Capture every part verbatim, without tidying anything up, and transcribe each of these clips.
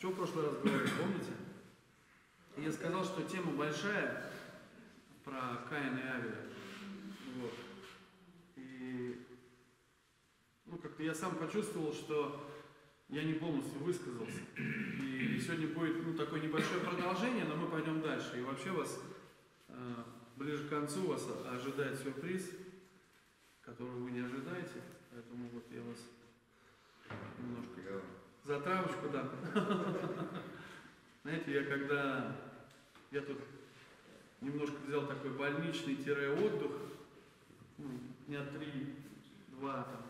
Что в прошлый раз говорил, помните? Я сказал, что тема большая про Каина и Авеля. Вот. И ну, как-то я сам почувствовал, что я не полностью высказался. И сегодня будет ну, такое небольшое продолжение, но мы пойдем дальше. И вообще вас э, ближе к концу вас ожидает сюрприз, которого вы не ожидаете. Поэтому вот я вас немножко за травочку дам. Знаете, я когда я тут немножко взял такой больничный-отдых, ну, дня три, два там.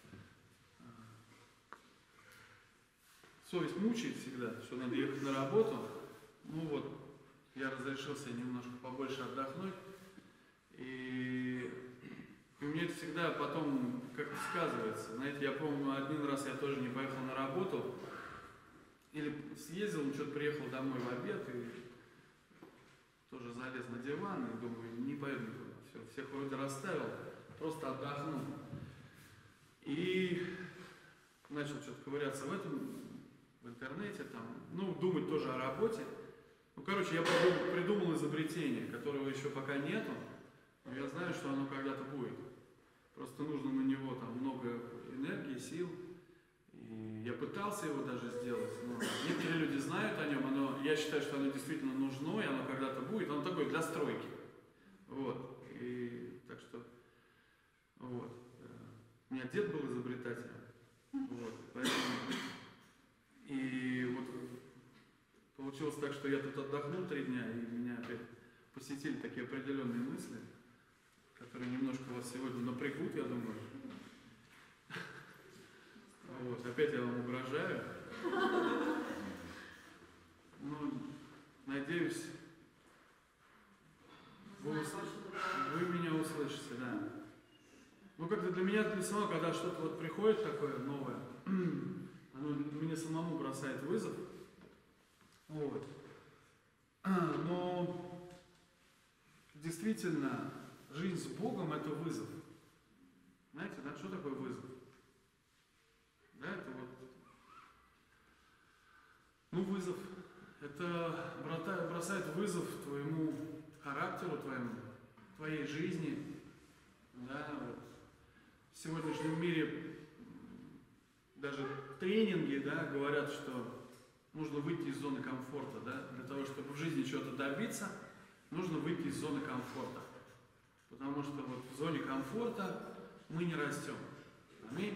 Совесть мучает всегда, что надо ехать на работу. Ну вот, я разрешил себе немножко побольше отдохнуть. И, и у меня это всегда потом как-то сказывается. Знаете, я помню, один раз я тоже не поехал на работу. Или съездил, ну что-то приехал домой в обед и тоже залез на диван и думаю, не пойду никуда. Все, всех вроде расставил, просто отдохнул. И начал что-то ковыряться в этом, в интернете, там, ну, думать тоже о работе. Ну, короче, я придумал, придумал изобретение, которого еще пока нету, но я знаю, что оно когда-то будет. Просто нужно на него там много энергии, сил. И я пытался его даже сделать, но некоторые люди знают о нем, оно, я считаю, что оно действительно нужно, и оно когда-то будет, оно такое для стройки. Вот. И так что, вот. У меня дед был изобретателем. Вот. Поэтому, и вот получилось так, что я тут отдохнул три дня, и меня опять посетили такие определенные мысли, которые немножко вас сегодня напрягут, я думаю. Вот, опять я вам угрожаю. Ну, надеюсь, вы, вы меня услышите, да. Ну, как-то для меня, для самого, когда что-то вот приходит такое новое, оно мне самому бросает вызов. Вот. Но действительно, жизнь с Богом – это вызов. Знаете, да, что такое вызов? Да, это вот, ну, вызов. Это бросает вызов твоему характеру, твоему, твоей жизни. Да, вот. В сегодняшнем мире даже тренинги, да, говорят, что нужно выйти из зоны комфорта, да, для того, чтобы в жизни чего-то добиться, нужно выйти из зоны комфорта. Потому что вот в зоне комфорта мы не растем. Аминь.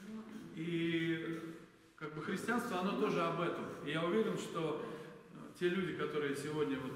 И как бы христианство, оно тоже об этом. И я уверен, что те люди, которые сегодня вот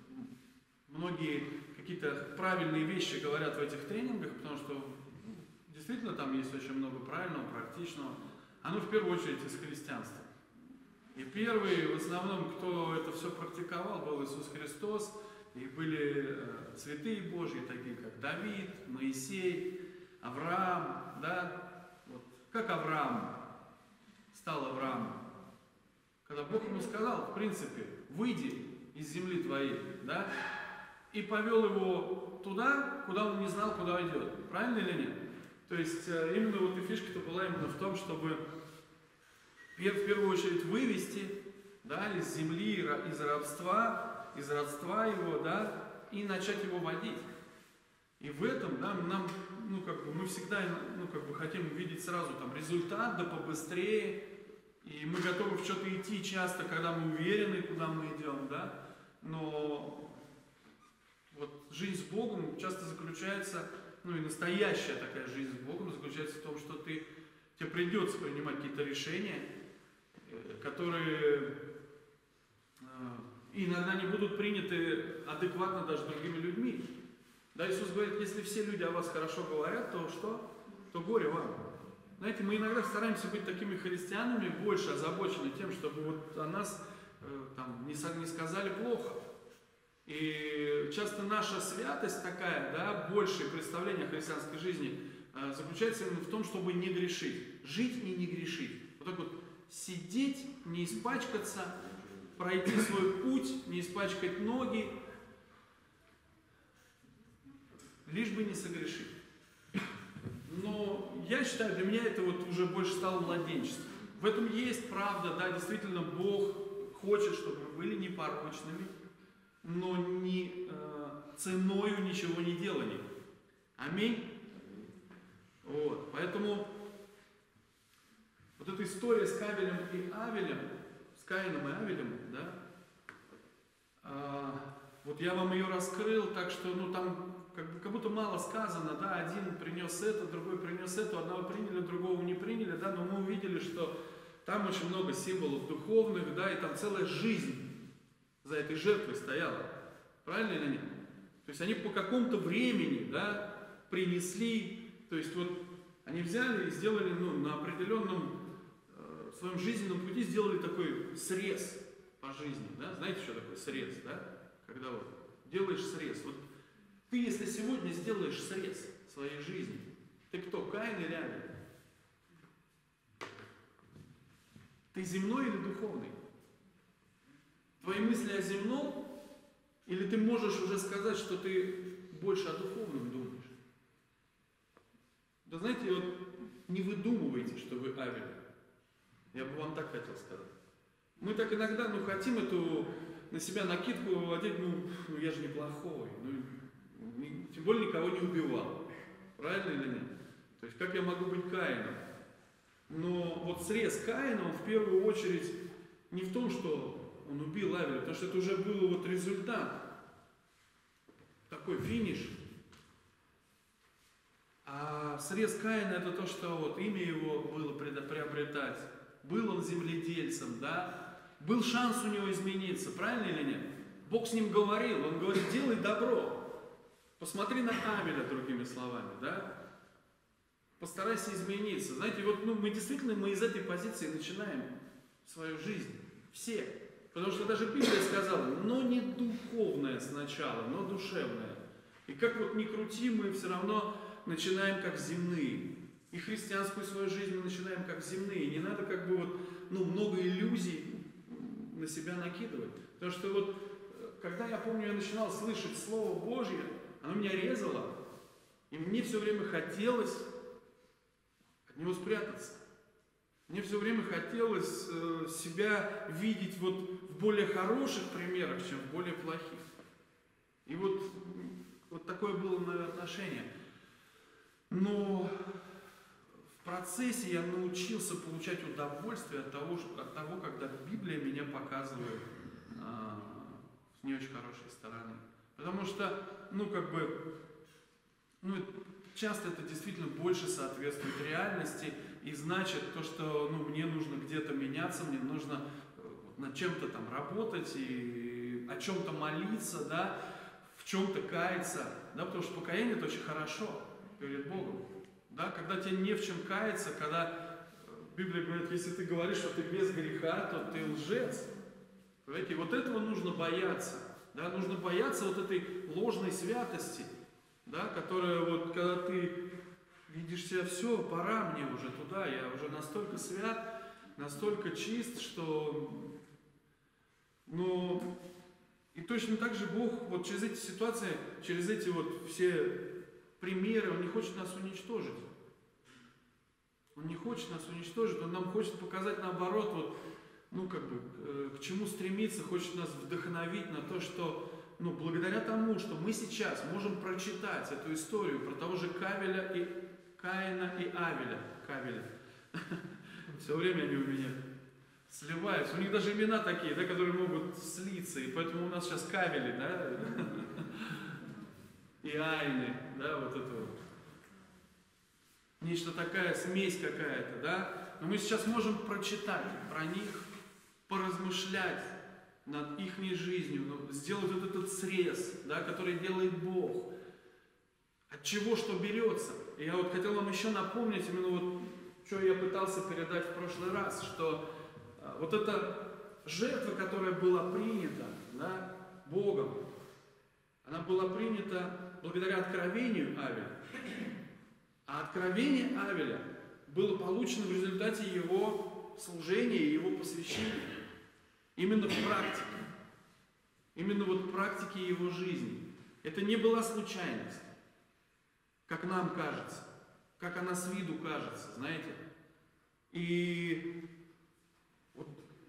многие какие-то правильные вещи говорят в этих тренингах, потому что действительно там есть очень много правильного, практичного, оно в первую очередь из христианства. И первый, в основном, кто это все практиковал, был Иисус Христос, и были святые Божьи, такие как Давид, Моисей, Авраам, да. Как Авраам стал Авраамом? Когда Бог ему сказал, в принципе, выйди из земли твоей, да, и повел его туда, куда он не знал, куда идет. Правильно или нет? То есть именно вот и фишка-то была именно в том, чтобы в первую очередь вывести, да, из земли, из рабства, из родства его, да, и начать его водить. И в этом, да, нам, ну, как бы, мы всегда, ну, как бы, хотим видеть сразу там результат, да побыстрее, и мы готовы в что-то идти часто, когда мы уверены, куда мы идем, да, но вот жизнь с Богом часто заключается, ну, и настоящая такая жизнь с Богом заключается в том, что ты, тебе придется принимать какие-то решения, которые э, иногда не будут приняты адекватно даже другими людьми. Да, Иисус говорит, если все люди о вас хорошо говорят, то что? То горе вам. Знаете, мы иногда стараемся быть такими христианами, больше озабочены тем, чтобы вот о нас э, там, не, не сказали плохо. И часто наша святость такая, да, большее представление о христианской жизни э, заключается именно в том, чтобы не грешить. Жить и не грешить. Вот так вот сидеть, не испачкаться, пройти свой путь, не испачкать ноги, лишь бы не согрешить. Но я считаю, для меня это вот уже больше стало младенчеством. В этом есть правда, да, действительно, Бог хочет, чтобы мы были непорочными, но не э, ценою ничего не делали. Аминь. Вот, поэтому вот эта история с Каином и Авелем, с Каином и Авелем, да, а, вот я вам ее раскрыл, так что, ну, там как, как будто мало сказано, да, один принес это, другой принес это, одного приняли, другого не приняли, да, но мы увидели, что там очень много символов духовных, да, и там целая жизнь за этой жертвой стояла. Правильно или нет? То есть они по какому-то времени, да, принесли, то есть вот они взяли и сделали, ну, на определенном э, своем жизненном пути сделали такой срез по жизни, да, знаете, что такое срез, да, когда вот делаешь срез, вот ты, если сегодня сделаешь срез своей жизни, ты кто, Каин или Авель? Ты земной или духовный? Твои мысли о земном? Или ты можешь уже сказать, что ты больше о духовном думаешь? Да знаете, вот не выдумывайте, что вы Авель. Я бы вам так хотел сказать. Мы так иногда, ну, хотим эту на себя накидку одеть, ну, ну я же неплохой, ну, не, тем более никого не убивал. Правильно или нет? То есть, как я могу быть Каином? Но вот срез Каина, он в первую очередь не в том, что он убил Авеля, потому что это уже был вот результат, такой финиш. А срез Каина это то, что вот имя его было приобретать. Был он земледельцем, да? Был шанс у него измениться, правильно или нет? Бог с ним говорил, он говорит, делай добро. Посмотри на Авеля, другими словами, да? Постарайся измениться. Знаете, вот ну, мы действительно мы из этой позиции начинаем свою жизнь. Все. Потому что даже Библия сказала, но не духовное сначала, но душевное. И как вот ни крути, мы все равно начинаем как земные. И христианскую свою жизнь мы начинаем как земные. Не надо как бы вот, ну, много иллюзий на себя накидывать. Потому что вот, когда я помню, я начинал слышать Слово Божье, оно меня резало. И мне все время хотелось от него спрятаться. Мне все время хотелось э, себя видеть вот в более хороших примерах, чем в более плохих. И вот, вот такое было мое отношение. Но в процессе я научился получать удовольствие от того, от того когда Библия меня показывает э, с не очень хорошей стороны. Потому что, ну, как бы, ну, часто это действительно больше соответствует реальности, и значит то, что ну, мне нужно где-то меняться, мне нужно над чем-то там работать, и о чем-то молиться, да, в чем-то каяться, да, потому что покаяние это очень хорошо перед Богом, да, когда тебе не в чем каяться, когда Библия говорит, если ты говоришь, что ты без греха, то ты лжец, понимаете, вот этого нужно бояться, да, нужно бояться вот этой ложной святости, да, которая вот, когда ты видишь себя, все, пора мне уже туда, я уже настолько свят, настолько чист, что, ну, и точно так же Бог вот через эти ситуации, через эти вот все примеры, Он не хочет нас уничтожить. Он не хочет нас уничтожить, Он нам хочет показать наоборот, вот, ну, как бы, к чему стремиться, хочет нас вдохновить на то, что ну, благодаря тому, что мы сейчас можем прочитать эту историю про того же Кавеля и Каина и Авеля. Кавеля. Все время они у меня сливаются. У них даже имена такие, да, которые могут слиться. И поэтому у нас сейчас Кавели, да? И Айны, да, вот это вот. Нечто такая, смесь какая-то, да? Но мы сейчас можем прочитать про них, поразмышлять над их жизнью, сделать вот этот срез, да, который делает Бог. От чего что берется. И я вот хотел вам еще напомнить, именно вот, что я пытался передать в прошлый раз, что а, вот эта жертва, которая была принята, да, Богом, она была принята благодаря откровению Авеля. А откровение Авеля было получено в результате его служения и его посвящения. Именно в практике. Именно вот в практике его жизни. Это не была случайность, как нам кажется, как она с виду кажется, знаете. И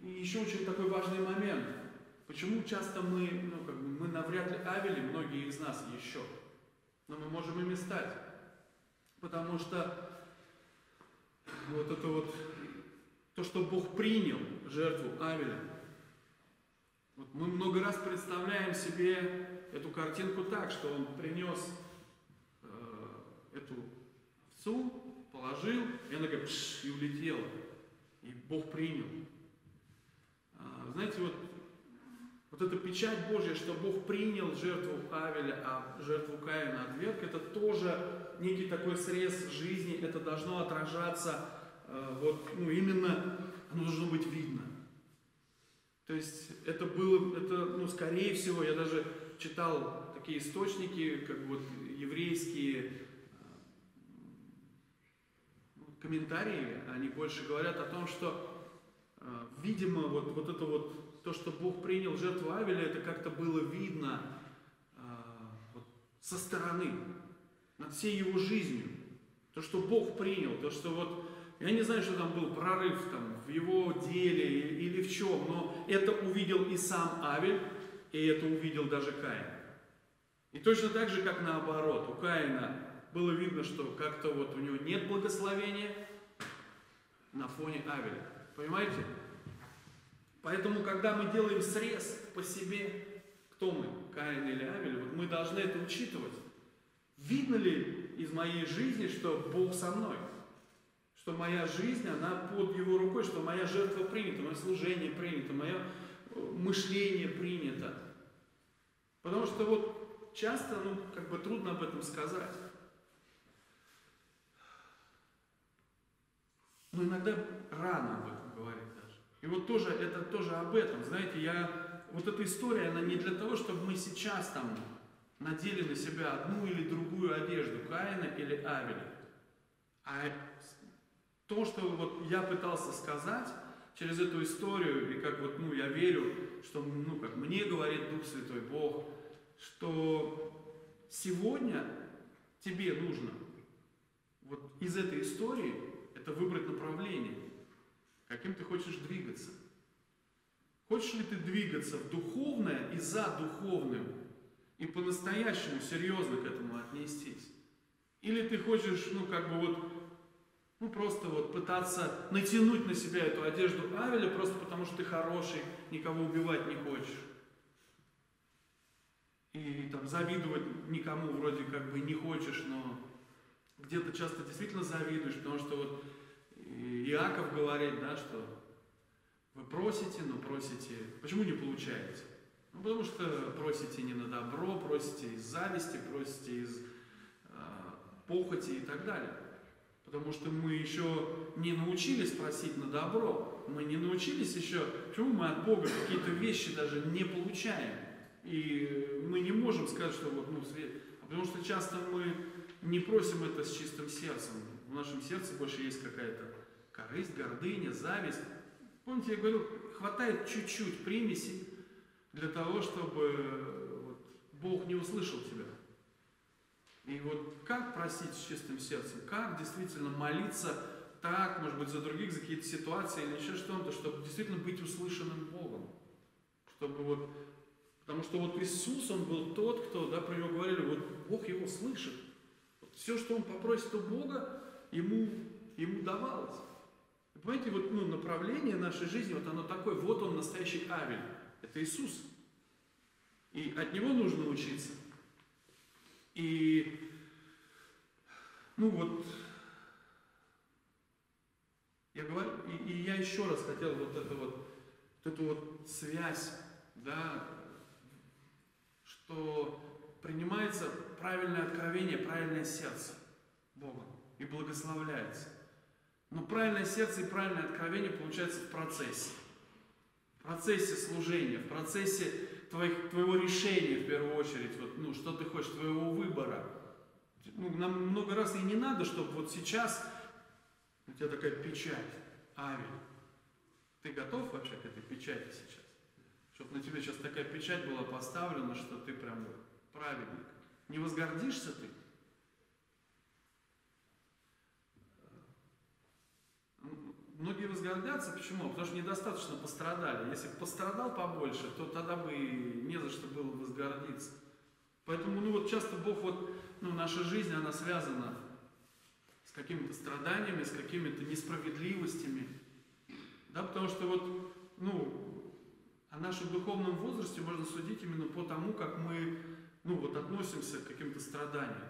и еще очень такой важный момент. Почему часто мы, ну, как бы, мы навряд ли Авели, многие из нас еще, но мы можем ими стать. Потому что вот это вот, то, что Бог принял жертву Авеля, вот мы много раз представляем себе эту картинку так, что он принес э, эту овцу, положил, и она такая пш, и улетела. И Бог принял. А, знаете, вот, вот эта печать Божья, что Бог принял жертву Авеля, а жертву Каина отверг, это тоже некий такой срез жизни, это должно отражаться, э, вот, ну, именно, оно должно быть видно. То есть это было, это, ну, скорее всего, я даже читал такие источники, как вот еврейские комментарии, они больше говорят о том, что, видимо, вот, вот это вот, то, что Бог принял жертву Авеля, это как-то было видно вот, со стороны, над всей его жизнью. То, что Бог принял, то, что вот, я не знаю, что там был прорыв там, в его деле или в чем, но это увидел и сам Авель, и это увидел даже Каин. И точно так же, как наоборот, у Каина было видно, что как-то вот у него нет благословения на фоне Авеля. Понимаете? Поэтому, когда мы делаем срез по себе, кто мы, Каин или Авель, вот мы должны это учитывать. Видно ли из моей жизни, что Бог со мной? Что моя жизнь, она под Его рукой, что моя жертва принята, мое служение принято, мое мышление принято. Потому что вот часто, ну, как бы трудно об этом сказать. Но иногда рано об этом говорить даже. И вот тоже, это тоже об этом. Знаете, я, вот эта история, она не для того, чтобы мы сейчас там надели на себя одну или другую одежду, Каина или Авеля. А то, что вот я пытался сказать через эту историю, и как вот, ну, я верю, что, ну, как мне говорит Дух Святой, Бог, что сегодня тебе нужно вот из этой истории это выбрать направление, каким ты хочешь двигаться. Хочешь ли ты двигаться в духовное и за духовным, и по-настоящему серьезно к этому отнестись? Или ты хочешь, ну, как бы вот, ну, просто вот пытаться натянуть на себя эту одежду Авеля, просто потому что ты хороший, никого убивать не хочешь. И там завидовать никому вроде как бы не хочешь, но где-то часто действительно завидуешь, потому что вот Иаков говорит, да, что вы просите, но просите, почему не получаете? Ну, потому что просите не на добро, просите из зависти, просите из э, похоти и так далее. Потому что мы еще не научились просить на добро, мы не научились еще, почему мы от Бога какие-то вещи даже не получаем. И мы не можем сказать, что вот, ну, потому что часто мы не просим это с чистым сердцем. В нашем сердце больше есть какая-то корысть, гордыня, зависть. Помните, я говорил, хватает чуть-чуть примеси для того, чтобы вот, Бог не услышал тебя. И вот как просить с чистым сердцем? Как действительно молиться так, может быть, за других, за какие-то ситуации или еще что-то, чтобы действительно быть услышанным Богом? Чтобы вот, потому что вот Иисус, Он был тот, кто, да, про Него говорили, вот Бог Его слышит. Вот все, что Он попросит у Бога, Ему, ему давалось. Вы понимаете, вот, ну, направление нашей жизни, вот оно такое, вот Он настоящий Авель. Это Иисус. И от Него нужно учиться. И, ну вот, я говорю, и, и я еще раз хотел вот эту вот, вот эту вот связь, да, что принимается правильное откровение, правильное сердце Богом и благословляется. Но правильное сердце и правильное откровение получается в процессе. В процессе служения, в процессе твоих, твоего решения, в первую очередь, вот, ну, что ты хочешь, твоего выбора. Ну, нам много раз и не надо, чтобы вот сейчас у тебя такая печать, Авель. Ты готов вообще к этой печати сейчас? Чтобы на тебе сейчас такая печать была поставлена, что ты прям праведник. Не возгордишься ты? многие возгордятся. Почему? Потому что недостаточно пострадали. Если бы пострадал побольше, то тогда бы и не за что было возгордиться. Поэтому, ну вот часто Бог, вот, ну, наша жизнь, она связана с какими-то страданиями, с какими-то несправедливостями. Да, потому что вот, ну, о нашем духовном возрасте можно судить именно по тому, как мы, ну, вот, относимся к каким-то страданиям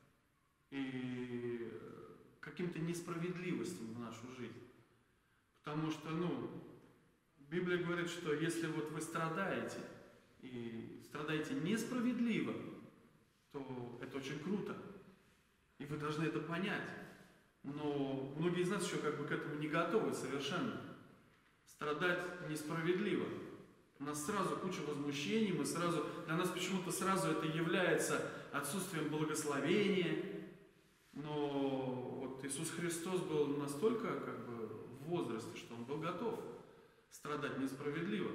и каким-то несправедливостям в нашу жизнь. Потому что, ну, Библия говорит, что если вот вы страдаете, и страдаете несправедливо, то это очень круто. И вы должны это понять. Но многие из нас еще как бы к этому не готовы совершенно. Страдать несправедливо. У нас сразу куча возмущений, мы сразу, для нас почему-то сразу это является отсутствием благословения. Но вот Иисус Христос был настолько как бы в возрасте, что Он был готов страдать несправедливо.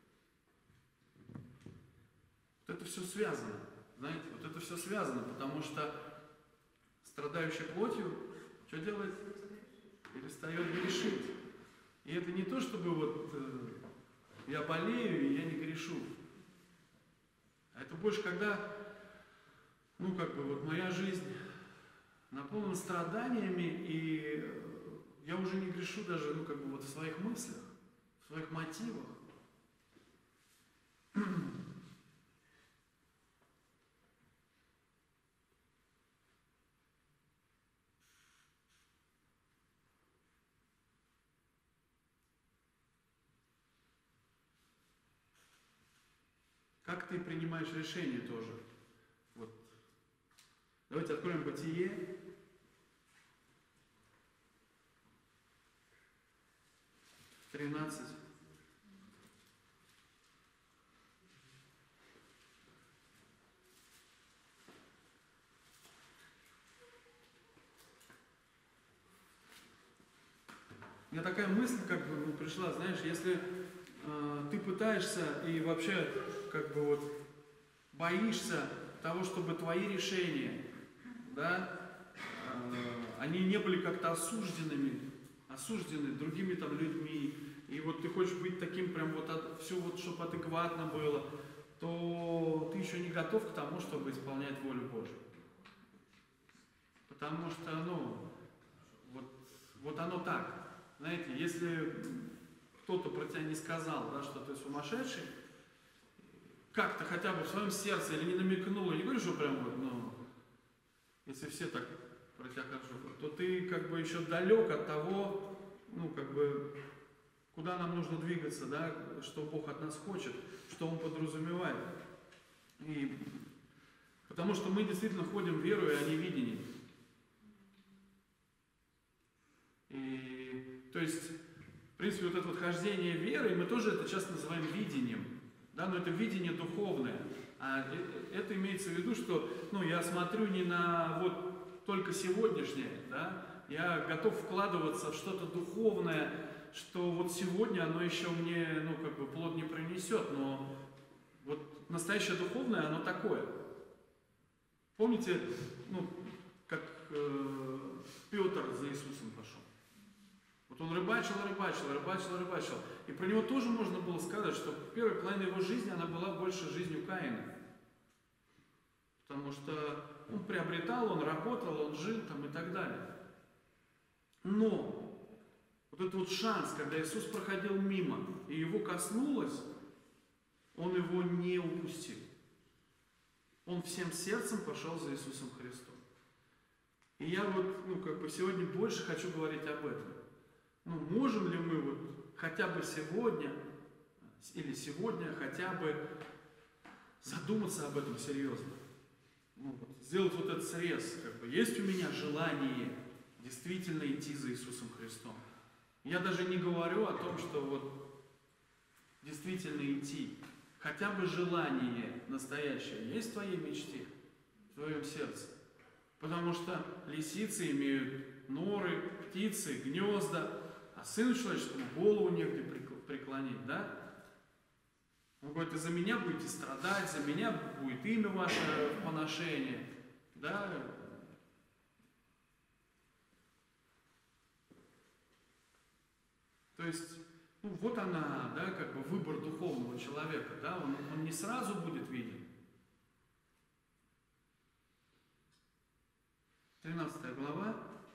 Вот это все связано, знаете, вот это все связано, потому что страдающий плотью что делает? Перестает грешить. И это не то, чтобы вот э, я болею и я не грешу. А это больше когда, ну как бы вот моя жизнь наполнена страданиями, и я уже не грешу даже, ну как бы вот в своих мыслях, в своих мотивах. Как ты принимаешь решения тоже? Вот. Давайте откроем Бытие. тринадцать. У меня такая мысль как бы ну, пришла, знаешь, если э, ты пытаешься и вообще как бы вот боишься того, чтобы твои решения, да, э, они не были как-то осужденными, осуждены другими там людьми, и вот ты хочешь быть таким прям вот, от, все вот, чтобы адекватно было, то ты еще не готов к тому, чтобы исполнять волю Божию. Потому что, ну, вот, вот оно так. Знаете, если кто-то про тебя не сказал, да, что ты сумасшедший, как-то хотя бы в своем сердце или не намекнул, я не говорю, что прям вот, ну, если все так про тебя хорошо, то ты как бы еще далек от того, ну, как бы, куда нам нужно двигаться, да, что Бог от нас хочет, что Он подразумевает. И, потому что мы действительно ходим верой, а не видением. И, то есть, в принципе, вот это вот хождение верой, мы тоже это часто называем видением, да, но это видение духовное. А это имеется в виду, что, ну, я смотрю не на вот только сегодняшнее, да, я готов вкладываться в что-то духовное, что вот сегодня оно еще мне, ну, как бы плод не принесет, но вот настоящее духовное, оно такое. Помните, ну, как э, Петр за Иисусом пошел? Вот он рыбачил, рыбачил, рыбачил, рыбачил. И про него тоже можно было сказать, что первая половина его жизни, она была больше жизнью Каина. Потому что он приобретал, он работал, он жил там и так далее. Но вот этот вот шанс, когда Иисус проходил мимо, и его коснулось, он его не упустил. Он всем сердцем пошел за Иисусом Христом. И я вот, ну, как бы сегодня больше хочу говорить об этом. Ну, можем ли мы вот хотя бы сегодня, или сегодня хотя бы задуматься об этом серьезно? Ну, вот, сделать вот этот срез, как бы, есть у меня желание действительно идти за Иисусом Христом. Я даже не говорю о том, что вот действительно идти. Хотя бы желание настоящее есть в твоей мечте, в твоем сердце. Потому что лисицы имеют норы, птицы, гнезда, а сыну человеческому голову негде преклонить, да? Он говорит, и за меня будете страдать, за меня будет имя ваше в поношении, да? То есть, ну вот она, да, как бы выбор духовного человека, да, он, он не сразу будет виден. тринадцатая глава,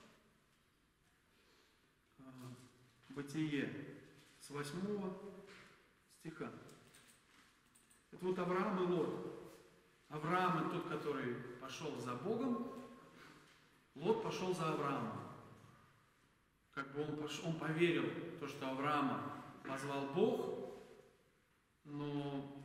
Бытие, с восьмого стиха. Это вот Авраам и Лот. Авраам это тот, который пошел за Богом, Лот пошел за Авраамом. Как бы он, пошел, он поверил в то, что Авраама позвал Бог, но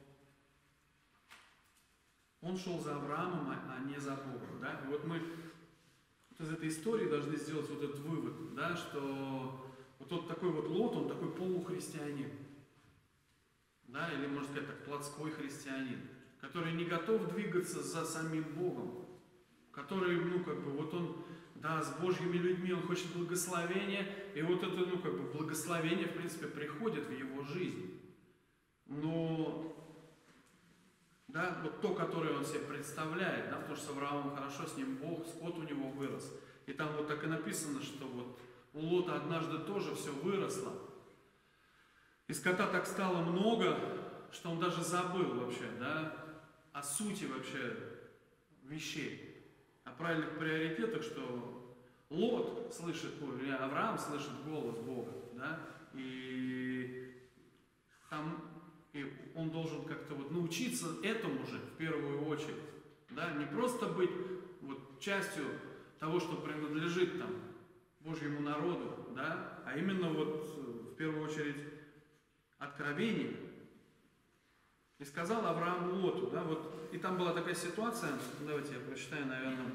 он шел за Авраамом, а не за Богом. Да? И вот мы вот из этой истории должны сделать вот этот вывод, да, что вот тот такой вот Лот, он такой полухристианин. Да, или, можно сказать так, плотской христианин, который не готов двигаться за самим Богом, который, ну, как бы, вот он, да, с Божьими людьми, он хочет благословения, и вот это, ну, как бы, благословение, в принципе, приходит в его жизнь. Но, да, вот то, которое он себе представляет, да, потому что с Авраамом хорошо, с ним Бог, скот у него вырос. И там вот так и написано, что вот у Лота однажды тоже все выросло. И скота так стало много, что он даже забыл вообще, да, о сути вообще вещей, о правильных приоритетах, что Лот слышит, или Авраам слышит голос Бога, да, и там и он должен как-то вот научиться этому же в первую очередь, да, не просто быть вот частью того, что принадлежит там Божьему народу, да, а именно вот в первую очередь откровение. И сказал Авраам Лоту, да, вот, и там была такая ситуация, давайте я прочитаю, наверное,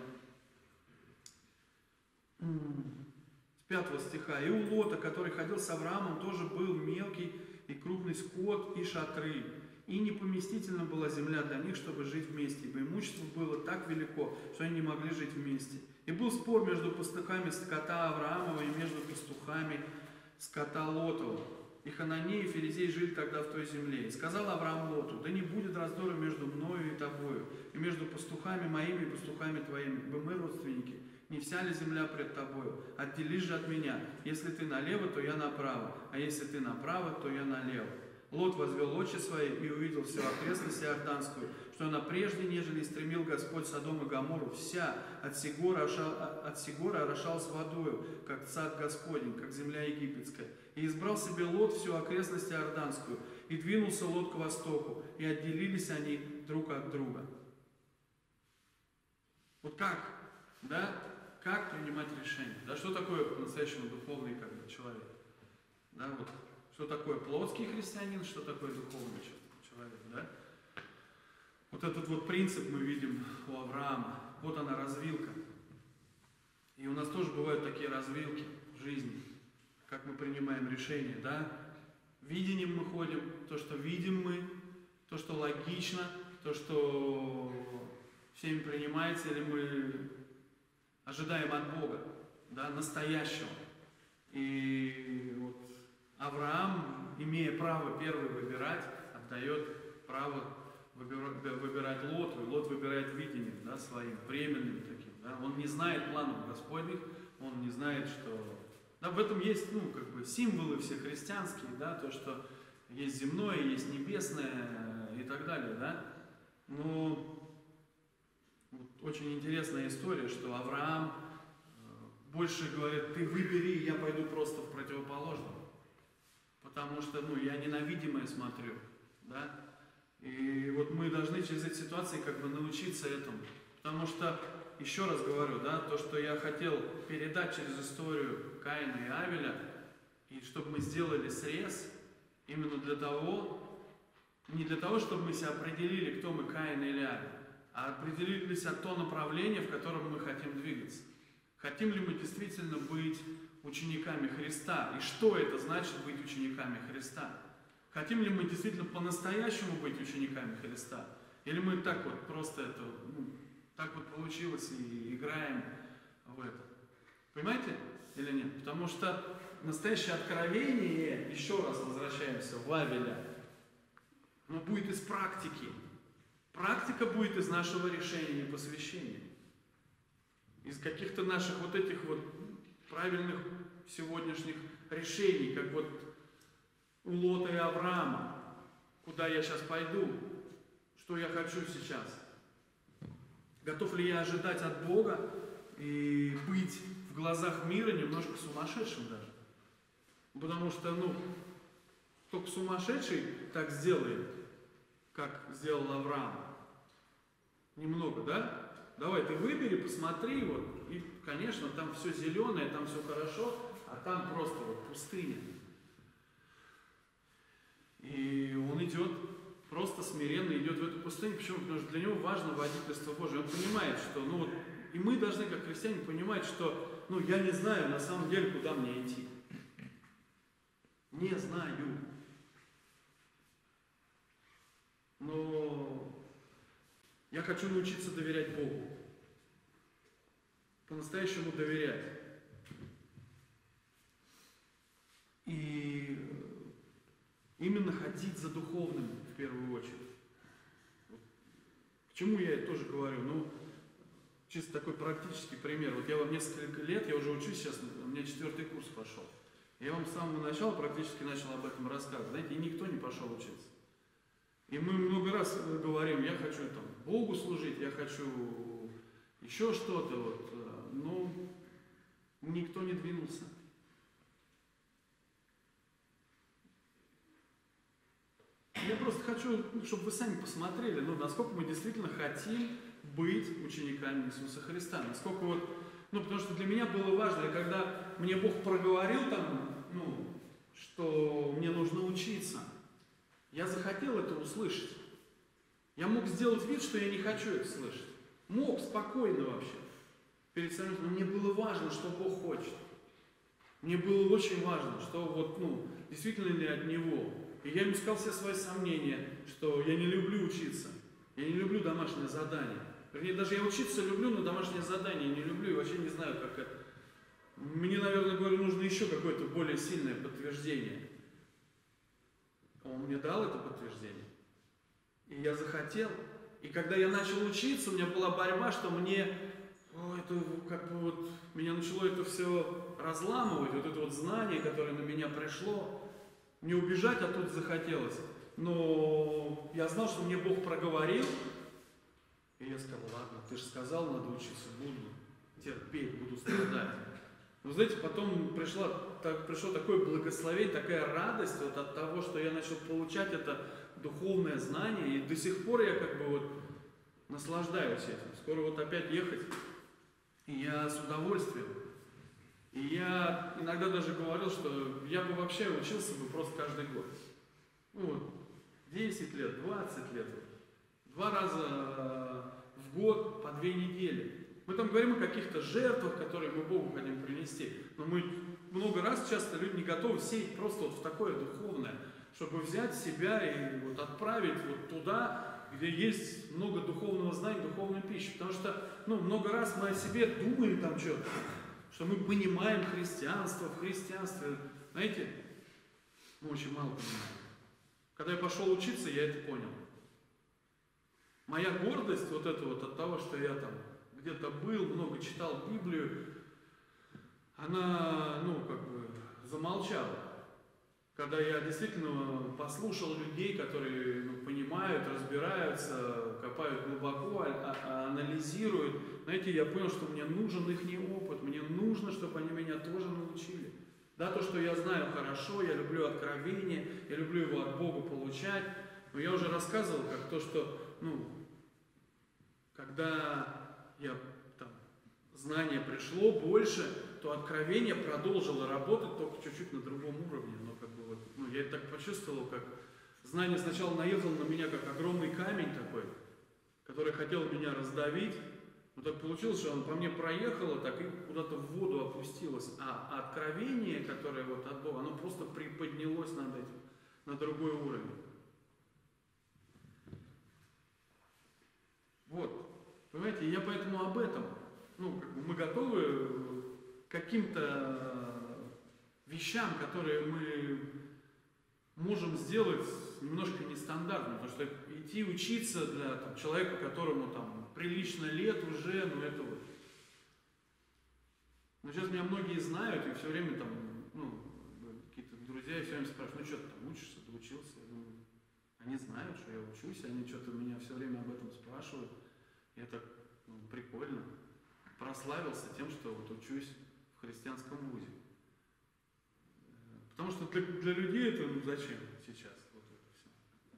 с пятого стиха. И у Лота, который ходил с Авраамом, тоже был мелкий и крупный скот и шатры, и непоместительна была земля для них, чтобы жить вместе, ибо имущество было так велико, что они не могли жить вместе. И был спор между пастухами скота Авраамова и между пастухами скота Лотова. И Хананей и Ферезей жили тогда в той земле. И сказал Авраам Лоту: да не будет раздора между мною и тобою, и между пастухами моими и пастухами твоими, ибо мы родственники. Не вся ли земля пред тобою? Отделись же от меня. Если ты налево, то я направо, а если ты направо, то я налево. Лот возвел очи свои и увидел всю окрестность Иорданскую, что она прежде, нежели стремил Господь Содом и Гоморру, вся от Сигора, от Сигора орошалась водою, как сад Господень, как земля египетская. И избрал себе Лот всю окрестность Иорданскую, и двинулся Лот к востоку, и отделились они друг от друга. Вот как, да, как принимать решения? Да, что такое по-настоящему духовный как бы, человек? Да, вот, что такое плотский христианин, что такое духовный человек, да? Вот этот вот принцип мы видим у Авраама. Вот она развилка. И у нас тоже бывают такие развилки в жизни, как мы принимаем решения, да? Видением мы ходим, то, что видим мы, то, что логично, то, что всеми принимается, или мы ожидаем от Бога, да, настоящего. И вот Авраам, имея право первый выбирать, отдает право выбирать Лоту, и Лот выбирает видение, да, своим, временным таким. Да. Он не знает планов Господних, он не знает, что... Да, в этом есть, ну, как бы символы все христианские, да, то, что есть земное, есть небесное и так далее, да. Но вот очень интересная история, что Авраам больше говорит: ты выбери, я пойду просто в противоположном. Потому что, ну, я ненавидимое смотрю, да. И вот мы должны через эти ситуации как бы научиться этому. Потому что, еще раз говорю, да, то, что я хотел передать через историю Каина и Авеля, и чтобы мы сделали срез, именно для того, не для того, чтобы мы себя определили, кто мы, Каин или Авель, а определились от то направление, в котором мы хотим двигаться. Хотим ли мы действительно быть учениками Христа? И что это значит быть учениками Христа? Хотим ли мы действительно по-настоящему быть учениками Христа? Или мы так вот просто это, ну, так вот получилось и играем в это? Понимаете или нет? Потому что настоящее откровение, еще раз возвращаемся в Авеля, оно будет из практики. Практика будет из нашего решения и посвящения. Из каких-то наших вот этих вот правильных сегодняшних решений, как вот у Лота и Авраама, куда я сейчас пойду, что я хочу сейчас. Готов ли я ожидать от Бога и быть в глазах мира немножко сумасшедшим даже? Потому что, ну, только сумасшедший так сделает, как сделал Авраам. Немного, да? Давай, ты выбери, посмотри, вот, и, конечно, там все зеленое, там все хорошо, а там просто вот пустыня. И он идет, просто смиренно идет в эту пустыню. Почему? Потому что для него важно водительство Божие. Он понимает, что, ну вот, и мы должны, как христиане, понимать, что, ну, я не знаю на самом деле, куда мне идти. Не знаю. Но я хочу научиться доверять Богу. По-настоящему доверять. И именно ходить за духовным в первую очередь. К чему я тоже говорю? Ну, чисто такой практический пример. Вот я вам несколько лет, я уже учусь сейчас, у меня четвертый курс пошел. Я вам с самого начала практически начал об этом рассказывать. Знаете, и никто не пошел учиться. И мы много раз говорим, я хочу там Богу служить, я хочу еще что-то, вот, но никто не двинулся. Я просто хочу, чтобы вы сами посмотрели, ну, насколько мы действительно хотим быть учениками Иисуса Христа. Насколько вот, ну, потому что для меня было важно, когда мне Бог проговорил там, ну, что мне нужно учиться, я захотел это услышать. Я мог сделать вид, что я не хочу это слышать. Мог, спокойно вообще. Перед самим, но мне было важно, что Бог хочет. Мне было очень важно, что вот, ну, действительно ли от Него. И я ему сказал все свои сомнения, что я не люблю учиться. Я не люблю домашнее задание. Вернее, даже я учиться люблю, но домашнее задание не люблю и вообще не знаю, как это. Мне, наверное, говорю, нужно еще какое-то более сильное подтверждение. Он мне дал это подтверждение. И я захотел. И когда я начал учиться, у меня была борьба, что мне, о, это как бы вот, меня начало это все разламывать, вот это вот знание, которое на меня пришло. Мне убежать оттуда захотелось. Но я знал, что мне Бог проговорил. И я сказал, ладно, ты же сказал, надо учиться, буду терпеть, буду страдать. Но знаете, потом пришло, так, пришло такое благословение, такая радость вот от того, что я начал получать это духовное знание. И до сих пор я как бы вот наслаждаюсь этим. Скоро вот опять ехать. И я с удовольствием. И я иногда даже говорил, что я бы вообще учился бы просто каждый год. Ну вот, десять лет, двадцать лет. Два раза в год по две недели. Мы там говорим о каких-то жертвах, которые мы Богу хотим принести. Но мы много раз, часто люди не готовы сеять просто вот в такое духовное, чтобы взять себя и вот отправить вот туда, где есть много духовного знания, духовной пищи. Потому что, ну, много раз мы о себе думаем там что-то, что мы понимаем христианство, в христианстве. Знаете, мы очень мало понимаем. Когда я пошел учиться, я это понял. Моя гордость вот это вот от того, что я там где-то был, много читал Библию, она, ну, как бы замолчала. Когда я действительно послушал людей, которые, ну, понимают, разбираются, копают глубоко, а, а, анализируют, знаете, я понял, что мне нужен их опыт, мне нужно, чтобы они меня тоже научили. Да, то, что я знаю хорошо, я люблю откровение, я люблю его от Бога получать, но я уже рассказывал, как то, что, ну, когда я там, знание пришло больше, то откровение продолжило работать только чуть-чуть на другом уровне. Но как бы вот, ну, я так почувствовал, как знание сначала наехало на меня, как огромный камень такой, который хотел меня раздавить. Но так получилось, что он по мне проехало, так и куда-то в воду опустилось. А откровение, которое вот от Бога, оно просто приподнялось над этим, на другой уровень. Вот. Понимаете, я поэтому об этом. Ну, как бы мы готовы к каким-то вещам, которые мы можем сделать немножко нестандартно. Потому что идти учиться для там, человека, которому там прилично лет уже, ну это вот. Но сейчас меня многие знают и все время там, ну, какие-то друзья, и все время спрашивают, ну что ты там учишься, ты учился? Я думаю, они знают, что я учусь, они что-то меня все время об этом спрашивают. И это ну, прикольно. Прославился тем, что вот учусь в христианском вузе. Потому что для, для людей это ну зачем сейчас вот это все.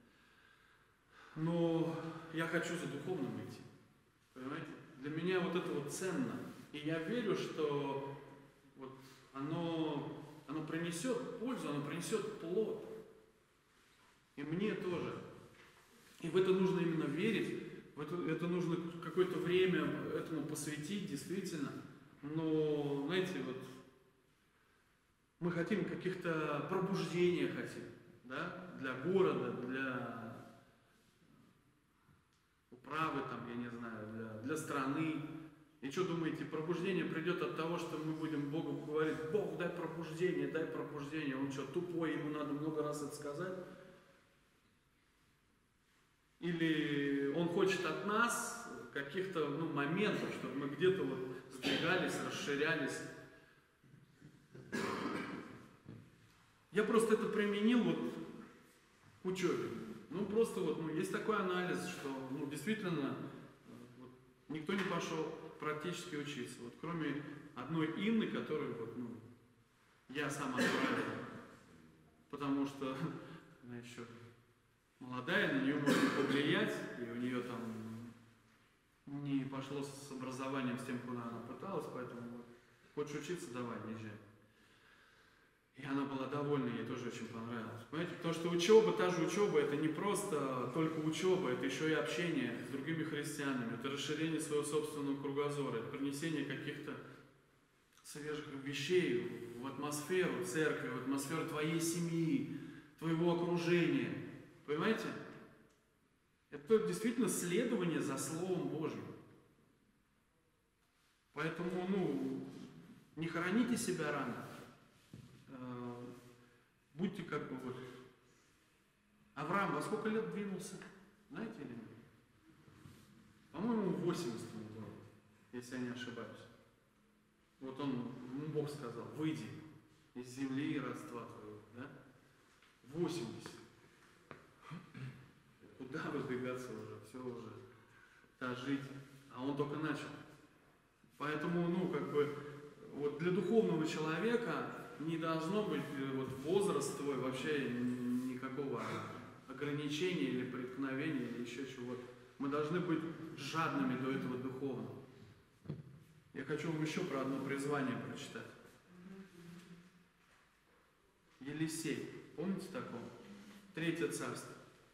Но я хочу за духовным идти. Понимаете? Для меня вот это вот ценно. И я верю, что вот оно, оно принесет пользу, оно принесет плод. И мне тоже. И в это нужно именно верить, в это, это нужно какое-то время этому посвятить, действительно. Но, знаете, вот мы хотим каких-то пробуждения хотим, да, для города, для управы, там, я не знаю, для, для страны. И что думаете, пробуждение придет от того, что мы будем Богу говорить, Бог, дай пробуждение, дай пробуждение. Он что, тупой, ему надо много раз это сказать? Или он хочет от нас каких-то ну, моментов, чтобы мы где-то вот сдвигались, расширялись. Я просто это применил вот к учебе. Ну просто вот, ну, есть такой анализ, что ну, действительно вот, никто не пошел практически учиться. Вот кроме одной Инны, которую вот, ну, я сам отправил, потому что она еще молодая, на нее можно повлиять, и у нее там не пошло с образованием с тем, куда она пыталась, поэтому вот, хочешь учиться, давай, езжай. И она была довольна, ей тоже очень понравилось. Понимаете, потому что учеба, та же учеба, это не просто только учеба, это еще и общение с другими христианами, это расширение своего собственного кругозора, это принесение каких-то свежих вещей в атмосферу церкви, в атмосферу твоей семьи, твоего окружения. Понимаете? Это действительно следование за Словом Божьим. Поэтому, ну, не хороните себя рано. Будьте как бы вот. Авраам во сколько лет двинулся? Знаете или нет? По-моему, в восемьдесятом году, если я не ошибаюсь. Вот он, ему Бог сказал, выйди из земли и родства твоего, да? восемьдесят. Куда выдвигаться уже? Все уже. Да, жить. А он только начал. Поэтому, ну, как бы, вот для духовного человека не должно быть вот, возраст твой вообще никакого ограничения или преткновения или еще чего-то. Мы должны быть жадными до этого духовного. Я хочу вам еще про одно призвание прочитать. Елисей. Помните такого? Третье царство.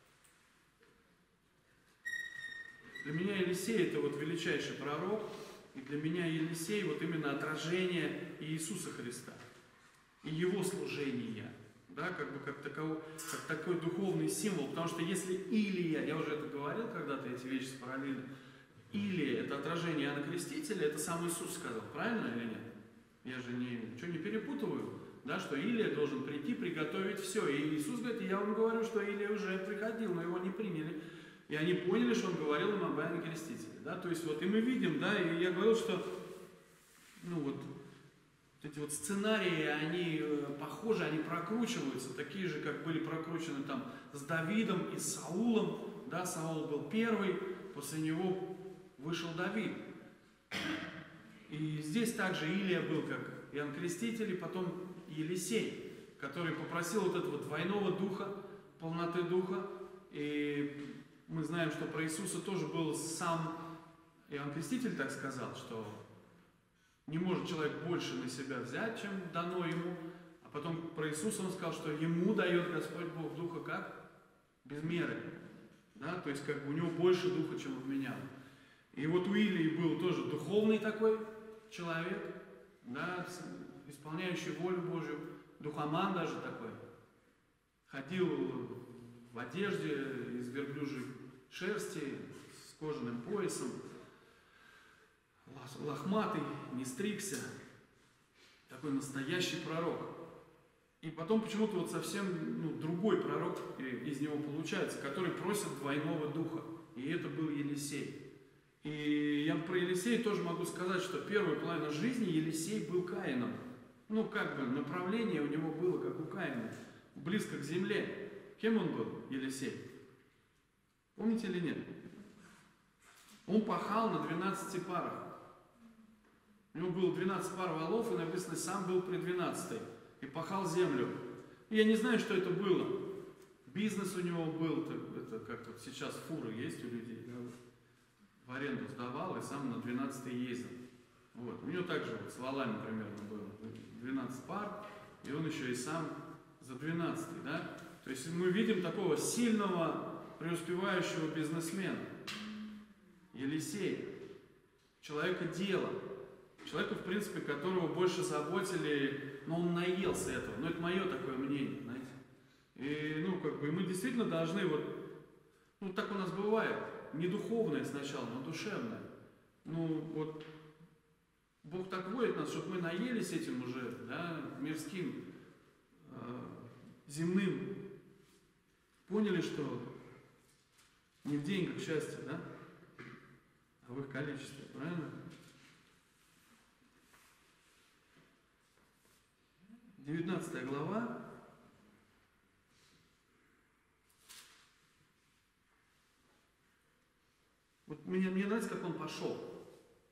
Для меня Елисей это вот величайший пророк. И для меня Елисей вот именно отражение Иисуса Христа. И его служения, да, как бы как, таково, как такой духовный символ, потому что если Илия, я уже это говорил когда-то, эти вещи параллельно, Илия это отражение Иоанна Крестителя, это сам Иисус сказал, правильно или нет? Я же не, ничего не перепутываю, да, что Илия должен прийти, приготовить все, и Иисус говорит, я вам говорю, что Илия уже приходил, но его не приняли, и они поняли, что он говорил им об Иоанне Крестителе, да, то есть вот и мы видим, да, и я говорил, что, ну вот, эти вот сценарии, они похожи, они прокручиваются, такие же, как были прокручены там с Давидом и с Саулом. Да, Саул был первый, после него вышел Давид. И здесь также Илия был как Иоанн Креститель, и потом Елисей, который попросил вот этого двойного духа, полноты духа. И мы знаем, что про Иисуса тоже был сам Иоанн Креститель так сказал, что не может человек больше на себя взять, чем дано ему. А потом про Иисуса он сказал, что ему дает Господь Бог Духа как? Без меры. Да? То есть как бы у него больше Духа, чем у меня. И вот у Илии был тоже духовный такой человек, да, исполняющий волю Божью, духоман даже такой. Ходил в одежде из верблюжьей шерсти, с кожаным поясом. Лохматый, не стригся, такой настоящий пророк. И потом почему-то вот совсем ну, другой пророк из него получается, который просит двойного духа. И это был Елисей. И я про Елисея тоже могу сказать, что первая половина жизни Елисей был Каином. ну как бы направление у него было, как у Каина, близко к земле. Кем он был, Елисей? Помните или нет? Он пахал на двенадцати парах. У него было двенадцать пар валов, и написано, сам был при двенадцатой. И пахал землю. Я не знаю, что это было. Бизнес у него был, это как вот сейчас фуры есть у людей. Да? В аренду сдавал и сам на двенадцатой ездил. Вот. У него также вот с валами примерно было двенадцать пар, и он еще и сам за двенадцатый. Да? То есть мы видим такого сильного, преуспевающего бизнесмена. Елисей. Человека дела. Человека, в принципе, которого больше заботили, но он наелся этого. Но это мое такое мнение, знаете. И, ну, как бы, мы действительно должны вот, ну, так у нас бывает, не духовное сначала, но душевное. Ну, вот, Бог так водит нас, чтобы мы наелись этим уже, да, мирским, э, земным. Поняли, что не в деньгах счастье, да, а в их количестве, правильно? девятнадцатая глава. Вот мне, мне нравится, как он пошел.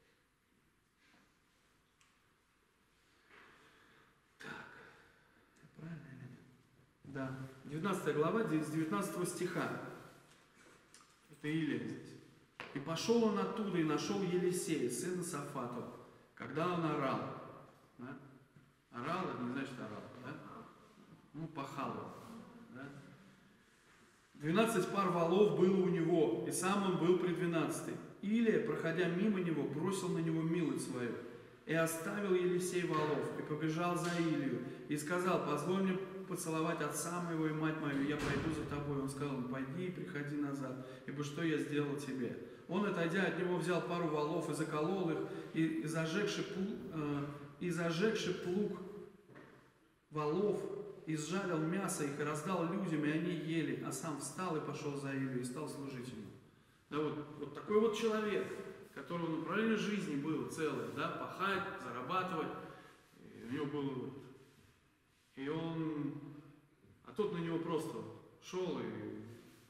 Так, правильно или нет? Да. девятнадцатая глава, с девятнадцатого стиха. Это Илия здесь. «И пошел он оттуда и нашел Елисея, сына Сафатова, когда он орал». Да? Орал, это не значит орал, да? Ну, пахал он, да? Двенадцать пар валов было у него, и сам он был при двенадцатой. Илия, проходя мимо него, бросил на него милость свою, и оставил Елисей валов, и побежал за Илию, и сказал, позволь мне поцеловать отца моего и мать мою, я пойду за тобой. Он сказал, ну, пойди и приходи назад, ибо что я сделал тебе? Он, отойдя от него, взял пару валов и заколол их, и, и зажегши плуг, э, и зажегши плуг валов, и сжарил мясо их, и раздал людям, и они ели, а сам встал и пошел за Илью, и стал служить ему. Да, вот, вот такой вот человек, которого направление жизни было целое, да, пахать, зарабатывать, и у него было вот, и он, а тот на него просто шел и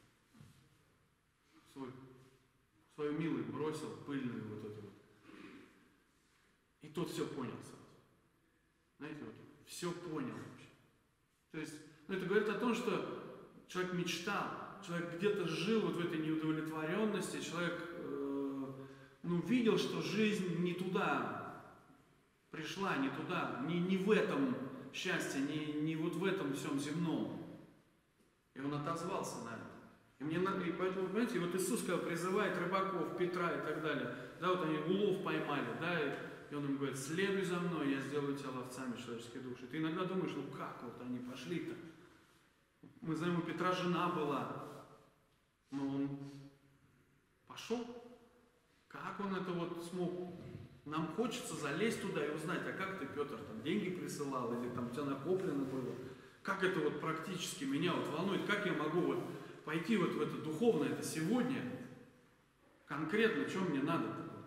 свой, свою милость бросил, пыльную вот эту вот. И тот все понял сразу. Знаете, вот, все понял вообще. То есть, ну, это говорит о том, что человек мечтал, человек где-то жил вот в этой неудовлетворенности, человек э, ну, видел, что жизнь не туда пришла, не туда, не, не в этом счастье, не, не вот в этом всем земном. И он отозвался на это. И, мне, и поэтому, понимаете, вот Иисус, когда призывает рыбаков, Петра и так далее, да, вот они улов поймали, да, и, и он им говорит, следуй за мной, я сделаю тебя ловцами человеческих душ. И ты иногда думаешь, ну как вот они пошли-то? Мы знаем, у Петра жена была, но он пошел. Как он это вот смог? Нам хочется залезть туда и узнать, а как ты, Петр, там деньги присылал, или там у тебя накоплено было? Как это вот практически меня вот волнует? Как я могу вот пойти вот в это духовное, это сегодня? Конкретно, что мне надо?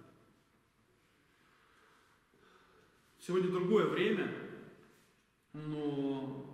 Сегодня другое время, но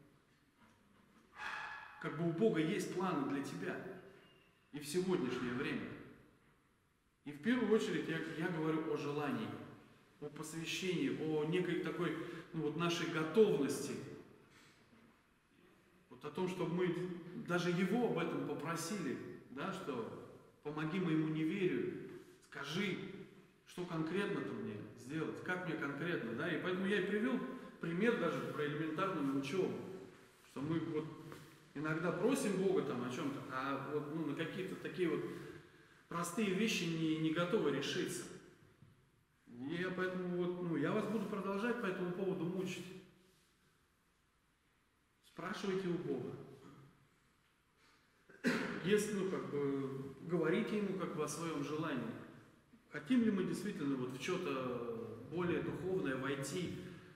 как бы у Бога есть планы для тебя и в сегодняшнее время. И в первую очередь я, я говорю о желании, о посвящении, о некой такой, ну вот нашей готовности. Вот о том, чтобы мы даже Его об этом попросили, да, что помоги моему неверию, скажи, что конкретно-то мне сделать, как мне конкретно, да, и поэтому я и привел пример даже про элементарную учебу, что мы вот иногда просим Бога там о чем-то, а вот ну, на какие-то такие вот простые вещи не, не готовы решиться. И я поэтому вот, ну, я вас буду продолжать по этому поводу мучить. Спрашивайте у Бога. Если, ну, как бы, говорите Ему как бы о своем желании. Хотим ли мы действительно вот в что-то более духовное войти?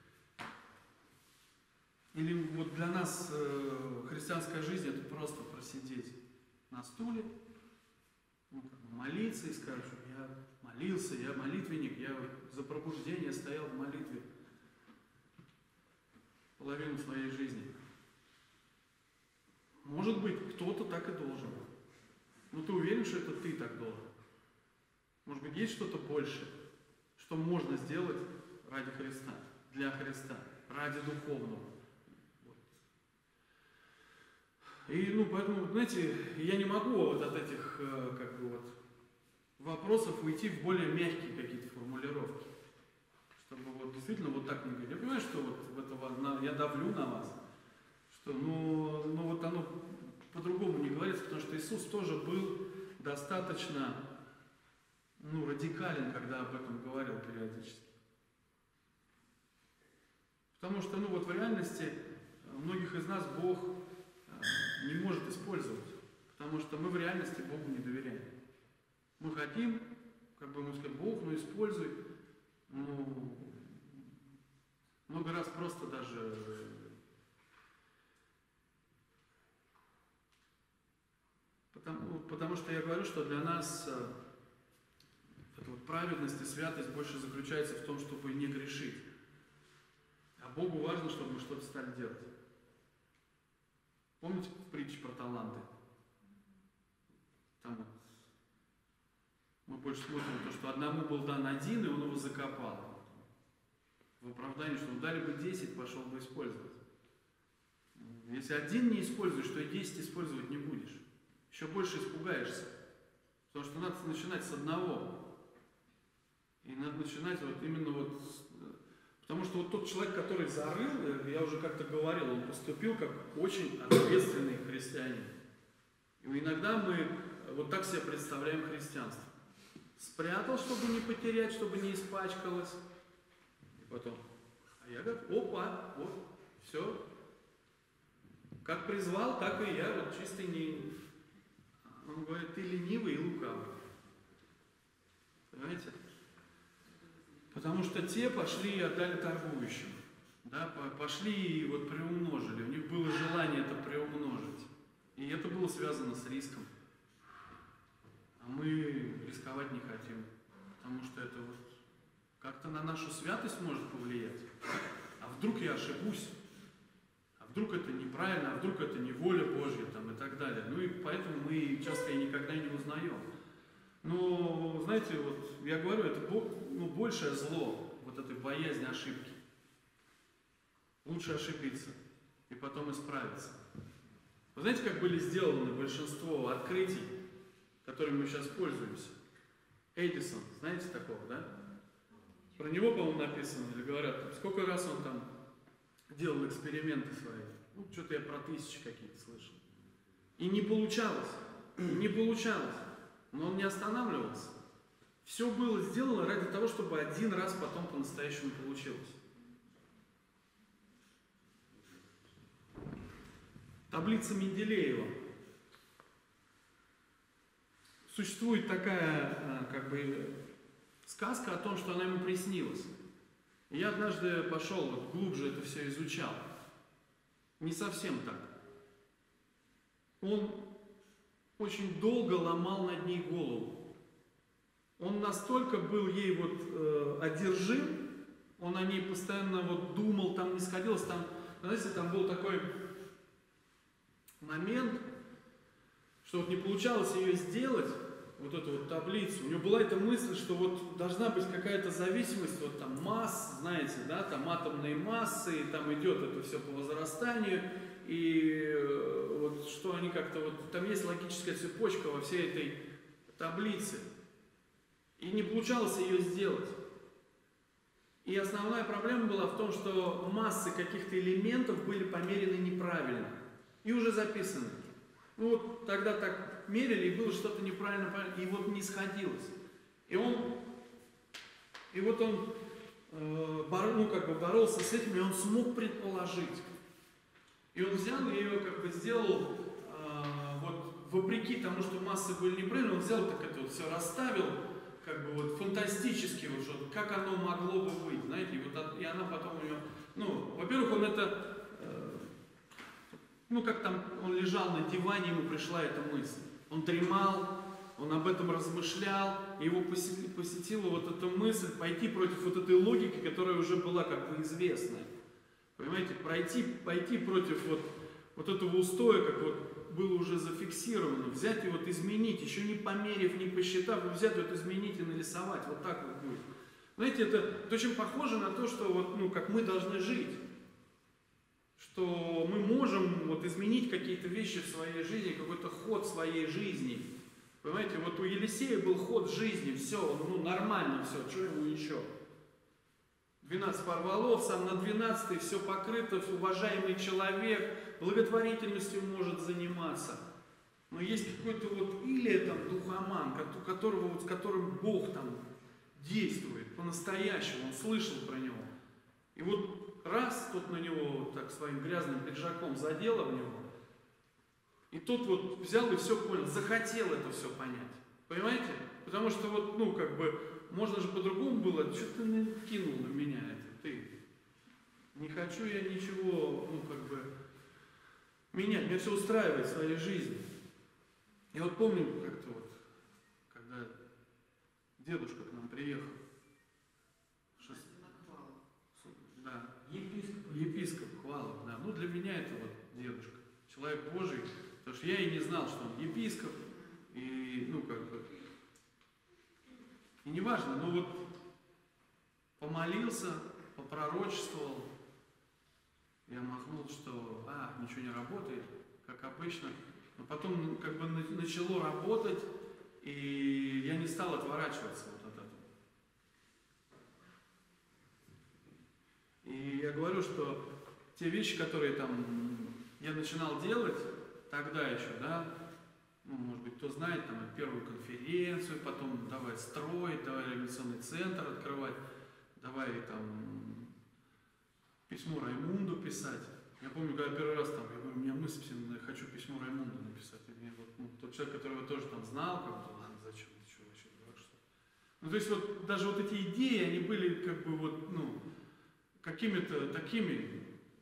Или вот для нас э, христианская жизнь это просто просидеть на стуле, ну, как бы молиться и сказать, что я молился, я молитвенник, я за пробуждение стоял в молитве. половину своей жизни. Может быть, кто-то так и должен. Но ты уверен, что это ты так должен? Может быть, есть что-то большее, что можно сделать ради Христа, для Христа, ради духовного. Вот. И, ну, поэтому, знаете, я не могу вот от этих, как бы, вот, вопросов уйти в более мягкие какие-то формулировки. Чтобы вот действительно вот так не говорить. Я понимаю, что вот в это, я давлю на вас, что ну, ну вот оно по-другому не говорится, потому что Иисус тоже был достаточно ну, радикален, когда об этом говорил периодически. Потому что ну, вот в реальности многих из нас Бог не может использовать, потому что мы в реальности Богу не доверяем. Мы хотим, как бы ему сказать, Бог, ну используй. Ну, много раз просто даже потому, потому что я говорю, что для нас эта вот праведность и святость больше заключается в том, чтобы не грешить. А Богу важно, чтобы мы что-то стали делать. Помните притчу про таланты? Там вот мы больше смотрим на то, что одному был дан один, и он его закопал. В оправдании, что дали бы десять, пошел бы использовать. Если один не используешь, то и десять использовать не будешь. Еще больше испугаешься. Потому что надо начинать с одного. И надо начинать вот именно вот... Потому что вот тот человек, который зарыл, я уже как-то говорил, он поступил как очень ответственный христианин. И иногда мы вот так себе представляем христианство. Спрятал, чтобы не потерять, чтобы не испачкалось. И потом, а я говорю, опа, вот, все. Как призвал, так и я, вот чистый не... Он говорит, ты ленивый и лукавый. Понимаете? Потому что те пошли и отдали торгующим. Да, пошли и вот приумножили. У них было желание это приумножить. И это было связано с риском. А мы рисковать не хотим. Потому что это вот как-то на нашу святость может повлиять. А вдруг я ошибусь? А вдруг это неправильно? А вдруг это не воля Божья? Там, и так далее. Ну и поэтому мы часто и никогда не узнаем. Но, знаете, вот я говорю, это ну, большее зло, вот этой боязни ошибки. Лучше ошибиться и потом исправиться. Вы знаете, как были сделаны большинство открытий, которыми мы сейчас пользуемся? Эдисон, знаете такого, да? Про него, по-моему, написано, или говорят, там, сколько раз он там делал эксперименты свои. Ну, что-то я про тысячи какие-то слышал. И не получалось, не получалось. Но он не останавливался. Все было сделано ради того, чтобы один раз потом по-настоящему получилось. Таблица Менделеева. Существует такая, как бы, сказка о том, что она ему приснилась. И я однажды пошел, вот, глубже это все изучал. Не совсем так. Он очень долго ломал над ней голову. Он настолько был ей вот э, одержим, он о ней постоянно вот думал, там не сходилось, там, знаете, там был такой момент, что вот не получалось ее сделать, вот эту вот таблицу. У него была эта мысль, что вот должна быть какая-то зависимость, вот там масс, знаете, да, там атомные массы, и там идет это все по возрастанию. И вот что они как-то вот... Там есть логическая цепочка во всей этой таблице. И не получалось ее сделать. И основная проблема была в том, что массы каких-то элементов были померены неправильно. И уже записаны. Ну вот тогда так мерили, и было что-то неправильно, и вот не сходилось. И он... И вот он э, бор, ну, как бы боролся с этим, и он смог предположить. И он взял и ее как бы сделал, э, вот вопреки тому, что массы были неправильны, он взял так это вот все расставил, как бы вот фантастически, вот, что, как оно могло бы быть, знаете, и, вот, и она потом у нее, ну, во-первых, он это, э, ну, как там, он лежал на диване, ему пришла эта мысль, он дремал, он об этом размышлял, и его посетила, посетила вот эта мысль пойти против вот этой логики, которая уже была как бы известная. Понимаете, пройти, пойти против вот, вот этого устоя, как вот было уже зафиксировано, взять и вот изменить, еще не померив, не посчитав, взять вот изменить и нарисовать, вот так вот будет. Знаете, это, это очень похоже на то, что вот, ну, как мы должны жить. Что мы можем вот изменить какие-то вещи в своей жизни, какой-то ход своей жизни. Понимаете, вот у Елисея был ход жизни, все, ну нормально все, что ему еще? двенадцать пар волов, сам на двенадцатый, все покрыто, уважаемый человек, благотворительностью может заниматься. Но есть какой-то вот Илия там, духоман, которого, вот, с которым Бог там действует по-настоящему, он слышал про него. И вот раз тот на него вот так своим грязным пиджаком задело в него, и тот вот взял и все понял, захотел это все понять. Понимаете? Потому что вот, ну, как бы, можно же по-другому было, что ты кинул на меня это, ты. Не хочу я ничего, ну, как бы, менять, меня все устраивает в своей жизни. И вот помню как-то вот, когда дедушка к нам приехал, шест... да, епископ, епископ Хвалов, да, ну, для меня это вот дедушка, человек Божий. Потому что я и не знал, что он епископ, и, ну, как бы, и не важно, но вот помолился, попророчествовал, я махнул, что, а, ничего не работает, как обычно, но потом, как бы, начало работать, и я не стал отворачиваться вот от этого. И я говорю, что те вещи, которые там я начинал делать, тогда еще, да, ну, может быть, кто знает, там, первую конференцию, потом давай строить, давай революционный центр открывать, давай там письмо Раймунду писать. Я помню, когда первый раз там, я говорю, у меня мысль всем, я хочу письмо Раймунду написать. И мне вот, ну, тот человек, которого тоже там знал, как бы, ладно, зачем, ты что, вообще, дурак, что? Ну, то есть вот даже вот эти идеи, они были как бы вот, ну, какими-то такими.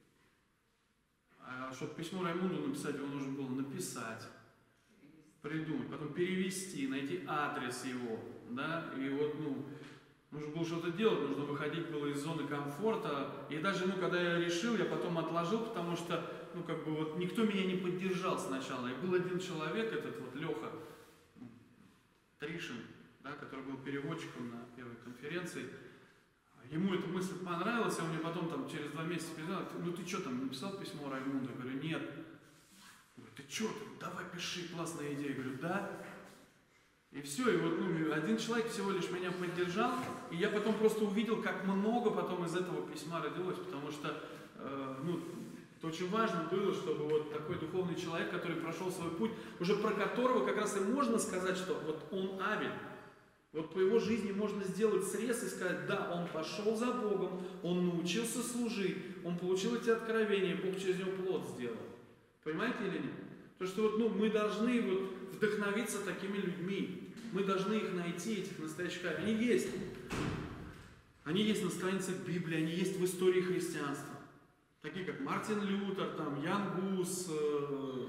А чтобы письмо Раймунду написать, его нужно было написать, придумать, потом перевести, найти адрес его, да, и вот, ну, нужно было что-то делать, нужно выходить было из зоны комфорта, и даже, ну, когда я решил, я потом отложил, потому что, ну, как бы вот никто меня не поддержал сначала, и был один человек, этот вот Леха Тришин, да, который был переводчиком на первой конференции. Ему эта мысль понравилась, а он мне потом там через два месяца сказал, ну ты что там, написал письмо Раймунду? Я говорю, нет. Я говорю, ты что, ты, давай пиши, классная идея. Я говорю, да. И все, и вот ну, один человек всего лишь меня поддержал, и я потом просто увидел, как много потом из этого письма родилось, потому что, э, ну, это очень важно было, чтобы вот такой духовный человек, который прошел свой путь, уже про которого как раз и можно сказать, что вот он Авель. Вот по его жизни можно сделать срез и сказать, да, он пошел за Богом, он научился служить, он получил эти откровения, Бог через него плод сделал. Понимаете или нет? Потому что вот, ну, мы должны вот вдохновиться такими людьми, мы должны их найти, этих настоящих. Они есть. Они есть на страницах Библии, они есть в истории христианства. Такие как Мартин Лютер, там, Ян Гус, э,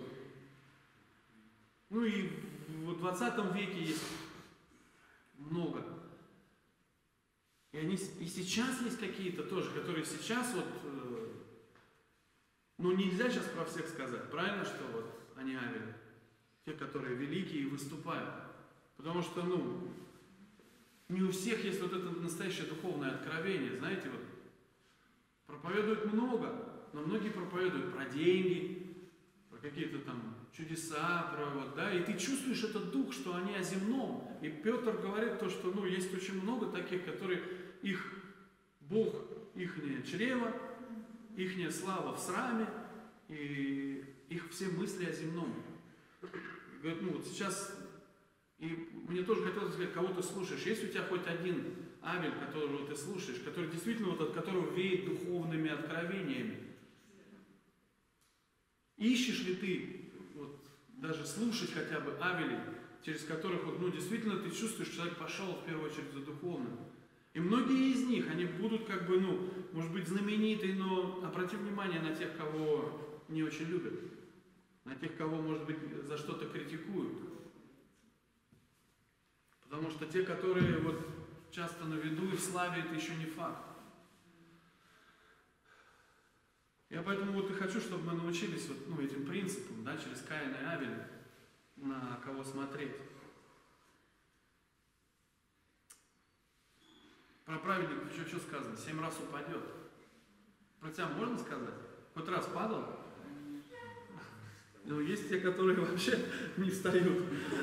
ну и в двадцатом веке есть много. И они и сейчас есть какие-то тоже, которые сейчас вот, э, ну нельзя сейчас про всех сказать, правильно, что вот они Авель, те, которые великие и выступают. Потому что, ну, не у всех есть вот это настоящее духовное откровение, знаете, вот проповедуют много, но многие проповедуют про деньги, про какие-то там чудеса, про вот, да, и ты чувствуешь этот дух, что они о земном. И Петр говорит то, что, ну, есть очень много таких, которые, их Бог, ихнее чрево, ихняя слава в сраме, и их все мысли о земном. Говорит, ну, вот сейчас, и мне тоже хотелось сказать, кого ты слушаешь. Есть у тебя хоть один Авель, которого ты слушаешь, который действительно, вот от которого веет духовными откровениями? Ищешь ли ты вот, даже слушать хотя бы Авелей, через которых вот, ну, действительно ты чувствуешь, что человек пошел в первую очередь за духовным. И многие из них, они будут как бы, ну, может быть, знаменитые, но обрати внимание на тех, кого не очень любят, на тех, кого, может быть, за что-то критикуют. Потому что те, которые вот часто на виду и в славе, это еще не факт. поэтому вот и хочу, чтобы мы научились вот, ну, этим принципам, да, через Каина и Авеля, на кого смотреть. Про праведников еще что сказано? Семь раз упадет. Про тебя можно сказать? Хоть раз падал? Ну, есть те, которые вообще не встают.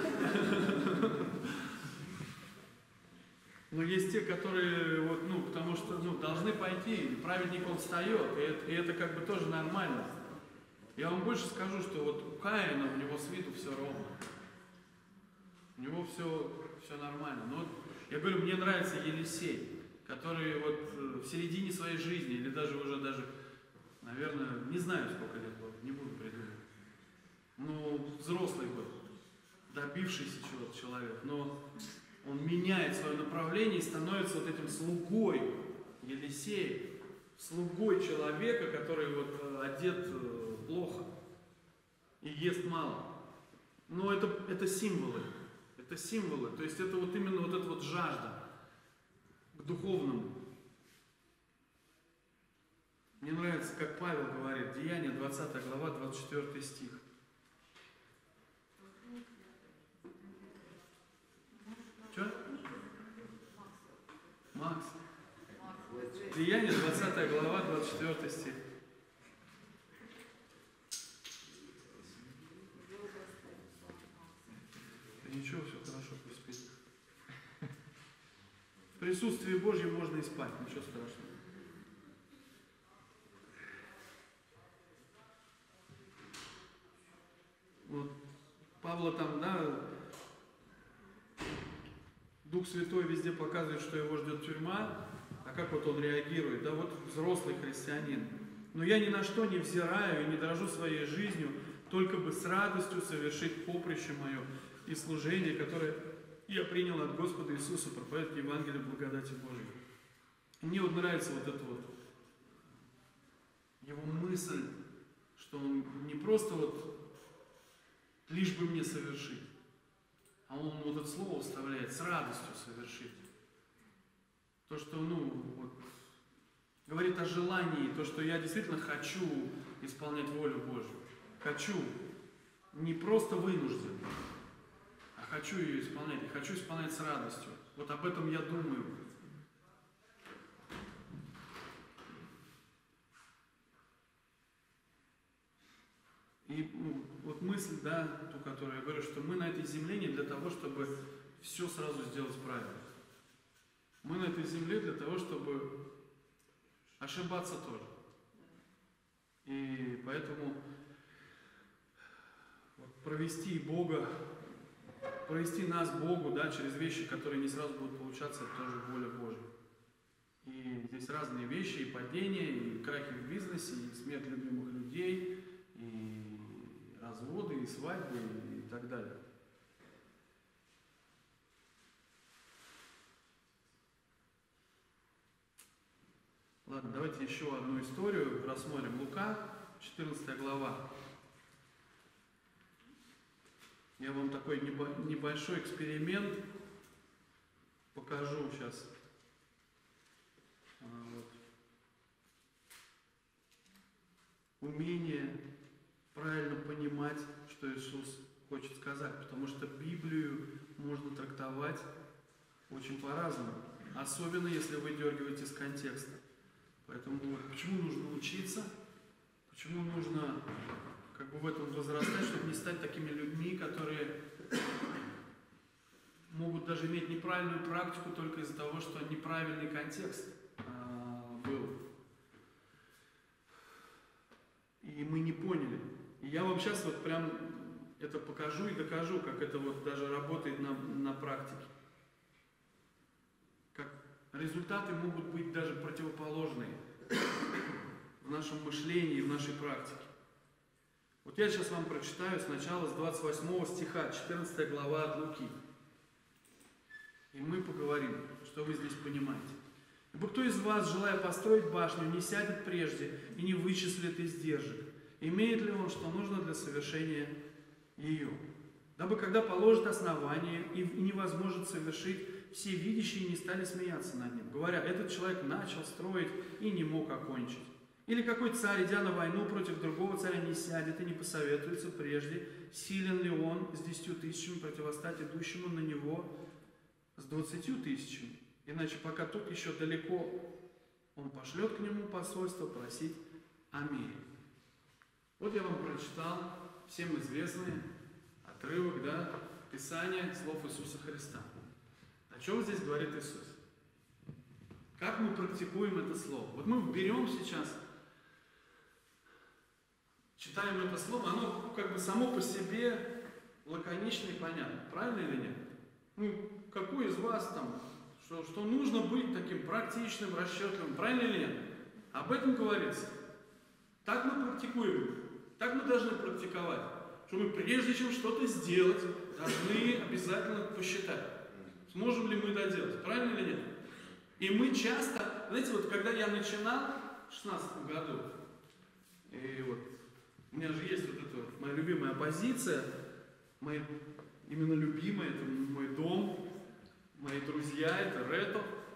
Но есть те, которые, вот, ну, потому что, ну, должны пойти, и праведник он встает, и это, и это как бы тоже нормально. Я вам больше скажу, что вот у Каина, у него с виду все ровно. У него все, все нормально. Но вот, я говорю, мне нравится Елисей, который вот в середине своей жизни, или даже уже даже, наверное, не знаю, сколько лет было, не буду придумать. Ну, взрослый был, добившийся чего-то человек, но он меняет свое направление и становится вот этим слугой Елисея, слугой человека, который вот одет плохо и ест мало. Но это, это символы, это символы, то есть это вот именно вот эта вот жажда к духовному. Мне нравится, как Павел говорит, Деяния, двадцатая глава, двадцать четвёртый стих. Что? Макс. Деяния, двадцатая глава, двадцать четвёртый стих. Да ничего, все хорошо, пусть спит. В присутствии Божьем можно и спать, ничего страшного. Вот Павла там, да, Дух Святой везде показывает, что его ждет тюрьма, а как вот он реагирует, да, вот взрослый христианин. Но я ни на что не взираю и не дорожу своей жизнью, только бы с радостью совершить поприще мое и служение, которое я принял от Господа Иисуса, проповедовать Евангелие благодати Божией. И мне вот нравится вот эта вот его мысль, что он не просто вот лишь бы мне совершить, а он вот это слово вставляет с радостью совершить. То, что, ну, вот, говорит о желании, то, что я действительно хочу исполнять волю Божью. Хочу, не просто вынужден, а хочу ее исполнять, и хочу исполнять с радостью. Вот об этом я думаю. И ну, вот мысль, да, ту, которую я говорю, что мы на этой земле не для того, чтобы все сразу сделать правильно. Мы на этой земле для того, чтобы ошибаться тоже. И поэтому вот, провести Бога, провести нас Богу, да, через вещи, которые не сразу будут получаться, это тоже воля Божья. И здесь разные вещи, и падения, и крахи в бизнесе, и смерть любимых людей, и разводы, и свадьбы, и так далее. Ладно, давайте еще одну историю рассмотрим. Лука, четырнадцатая глава. Я вам такой небольшой эксперимент покажу сейчас. Вот. Умение правильно понимать, что Иисус хочет сказать, потому что Библию можно трактовать очень по-разному, особенно если вы дергиваете из контекста. Поэтому почему нужно учиться, почему нужно как бы в этом возрастать, чтобы не стать такими людьми, которые могут даже иметь неправильную практику только из-за того, что неправильный контекст а, был. И мы не поняли. И я вам сейчас вот прям это покажу и докажу, как это вот даже работает на, на практике. Как результаты могут быть даже противоположные в нашем мышлении и в нашей практике. Вот я сейчас вам прочитаю сначала с двадцать восьмого стиха, четырнадцатая глава от Луки. И мы поговорим, что вы здесь понимаете. «Ибо кто из вас, желая построить башню, не сядет прежде и не вычислит издержек? Имеет ли он, что нужно для совершения ее? Дабы, когда положит основание и не возможет совершить, все видящие не стали смеяться над ним, говоря, этот человек начал строить и не мог окончить. Или какой царь, идя на войну против другого царя, не сядет и не посоветуется прежде, силен ли он с десятью тысячами противостать идущему на него с двадцатью тысячами. Иначе пока тот еще далеко, он пошлет к нему посольство просить о мире. Вот я вам прочитал всем известный отрывок, да, Писания слов Иисуса Христа. О чем здесь говорит Иисус? Как мы практикуем это слово? Вот мы берем сейчас, читаем это слово, оно как бы само по себе лаконично и понятно. Правильно или нет? Ну, какой из вас там, что, что нужно быть таким практичным, расчетливым, правильно или нет? Об этом говорится. Так мы практикуем, так мы должны практиковать, что мы прежде чем что-то сделать, должны обязательно посчитать, сможем ли мы это делать, правильно или нет? И мы часто, знаете, вот когда я начинал в шестнадцатом году, и вот у меня же есть вот эта вот моя любимая позиция, моя именно любимая, это мой дом, мои друзья, это Рето,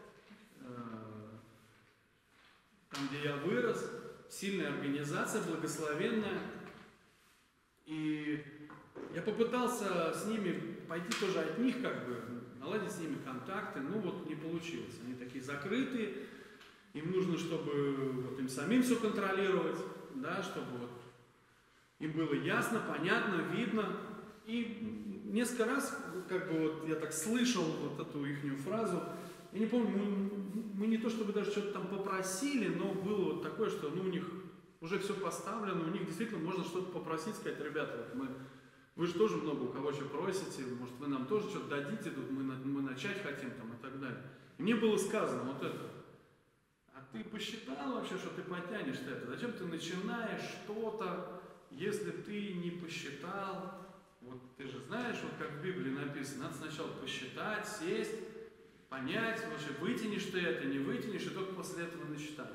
там, где я вырос, сильная организация, благословенная. И я попытался с ними пойти тоже от них, как бы, наладить с ними контакты, ну вот не получилось. Они такие закрытые, им нужно, чтобы вот им самим все контролировать, да, чтобы вот им было ясно, понятно, видно. И несколько раз, как бы вот я так слышал вот эту ихнюю фразу, я не помню, мы, мы не то чтобы даже что-то там попросили, но было вот такое, что ну, у них уже все поставлено, у них действительно можно что-то попросить, сказать, ребята, вот мы, вы же тоже много у кого что просите, может вы нам тоже что-то дадите, тут мы, мы начать хотим там и так далее. И мне было сказано вот это, а ты посчитал вообще, что ты потянешь-то это, зачем ты начинаешь что-то, если ты не посчитал, вот ты же знаешь, вот как в Библии написано, надо сначала посчитать, сесть, понять, вообще вытянешь ты это, не вытянешь, и только после этого начинать.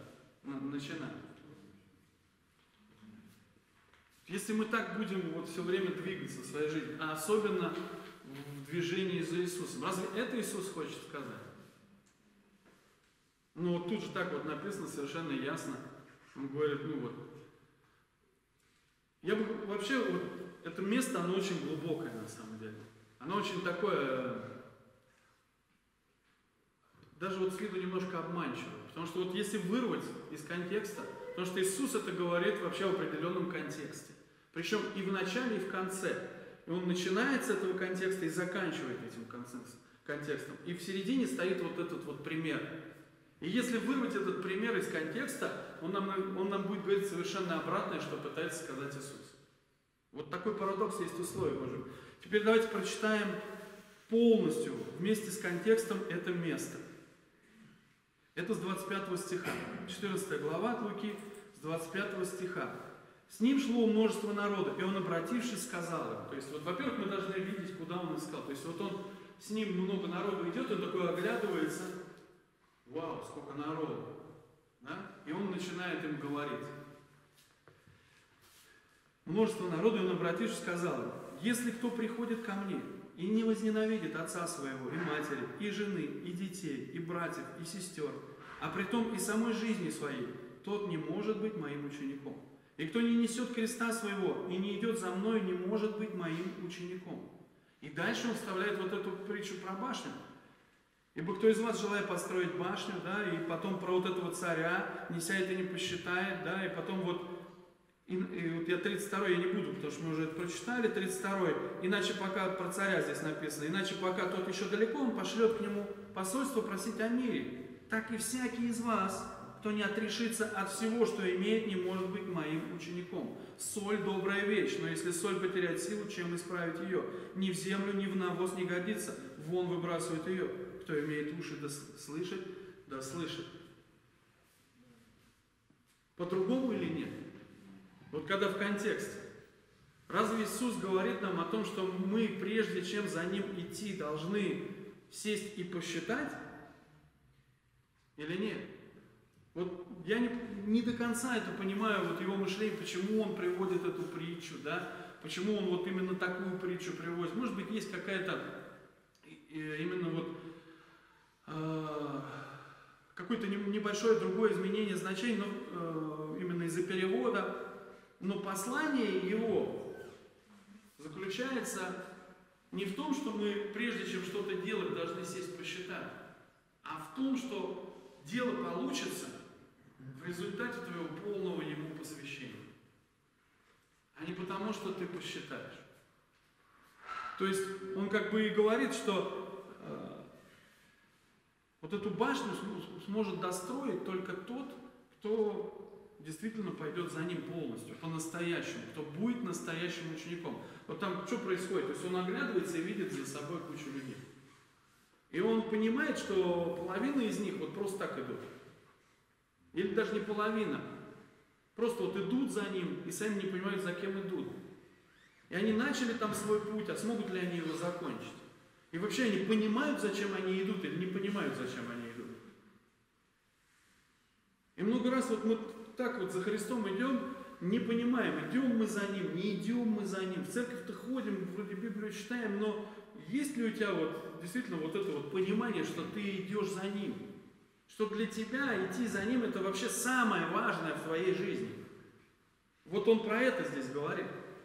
Если мы так будем вот все время двигаться в своей жизни, а особенно в движении за Иисусом, разве это Иисус хочет сказать? Ну вот тут же так вот написано совершенно ясно. Он говорит, ну вот. Я бы вообще, вот это место, оно очень глубокое на самом деле. Оно очень такое, даже вот с виду немножко обманчивое. Потому что вот если вырвать из контекста, потому что Иисус это говорит вообще в определенном контексте. Причем и в начале, и в конце. И он начинает с этого контекста и заканчивает этим контекстом. И в середине стоит вот этот вот пример. И если вырвать этот пример из контекста, он нам, он нам будет говорить совершенно обратное, что пытается сказать Иисус. Вот такой парадокс есть у Слова Божьего. Теперь давайте прочитаем полностью, вместе с контекстом, это место. Это с двадцать пятого стиха. четырнадцатая глава от Луки, с двадцать пятого стиха. «С ним шло множество народа, и он, обратившись, сказал им». То есть, вот, во-первых, мы должны видеть, куда он искал. То есть, вот он, с ним много народу идет, он такой оглядывается. Вау, сколько народу. Да? И он начинает им говорить. Множество народу, и он, обратившись, сказал им: «Если кто приходит ко мне и не возненавидит отца своего, и матери, и жены, и детей, и братьев, и сестер, а притом и самой жизни своей, тот не может быть моим учеником. И кто не несет креста своего и не идет за мной, не может быть моим учеником». И дальше он вставляет вот эту притчу про башню. «Ибо кто из вас, желая построить башню, да, и потом про вот этого царя, не сядет и не посчитает, да, и потом вот, и, и вот я тридцать второй я не буду, потому что мы уже это прочитали, тридцать второй, иначе пока про царя здесь написано, иначе пока тот еще далеко, он пошлет к нему посольство просить о мире. Так и всякий из вас, кто не отрешится от всего, что имеет, не может быть моим учеником. Соль – добрая вещь, но если соль потерять силу, чем исправить ее? Ни в землю, ни в навоз не годится, вон выбрасывают ее. Кто имеет уши да слышит, да слышит». По-другому или нет? Вот когда в контексте. Разве Иисус говорит нам о том, что мы, прежде чем за Ним идти, должны сесть и посчитать? Или нет? Вот я не, не до конца это понимаю, вот его мышление, почему он приводит эту притчу, да? Почему он вот именно такую притчу приводит. Может быть, есть какая-то именно вот э, какое-то небольшое другое изменение значений, но э, именно из-за перевода. Но послание его заключается не в том, что мы, прежде чем что-то делать, должны сесть посчитать, а в том, что дело получится в результате твоего полного ему посвящения, а не потому, что ты посчитаешь. То есть он как бы и говорит, что э, вот эту башню сможет достроить только тот, кто действительно пойдет за ним полностью, по-настоящему, кто будет настоящим учеником. Вот там что происходит? То есть он оглядывается и видит за собой кучу людей. И он понимает, что половина из них вот просто так идут. Или даже не половина. Просто вот идут за ним и сами не понимают, за кем идут. И они начали там свой путь, а смогут ли они его закончить? И вообще они понимают, зачем они идут, или не понимают, зачем они идут. И много раз вот мы так вот за Христом идем, не понимаем, идем мы за Ним, не идем мы за Ним. В церковь-то ходим, вроде Библию читаем, но есть ли у тебя вот действительно вот это вот понимание, что ты идешь за Ним? Что для тебя идти за Ним это вообще самое важное в твоей жизни. Вот он про это здесь говорит.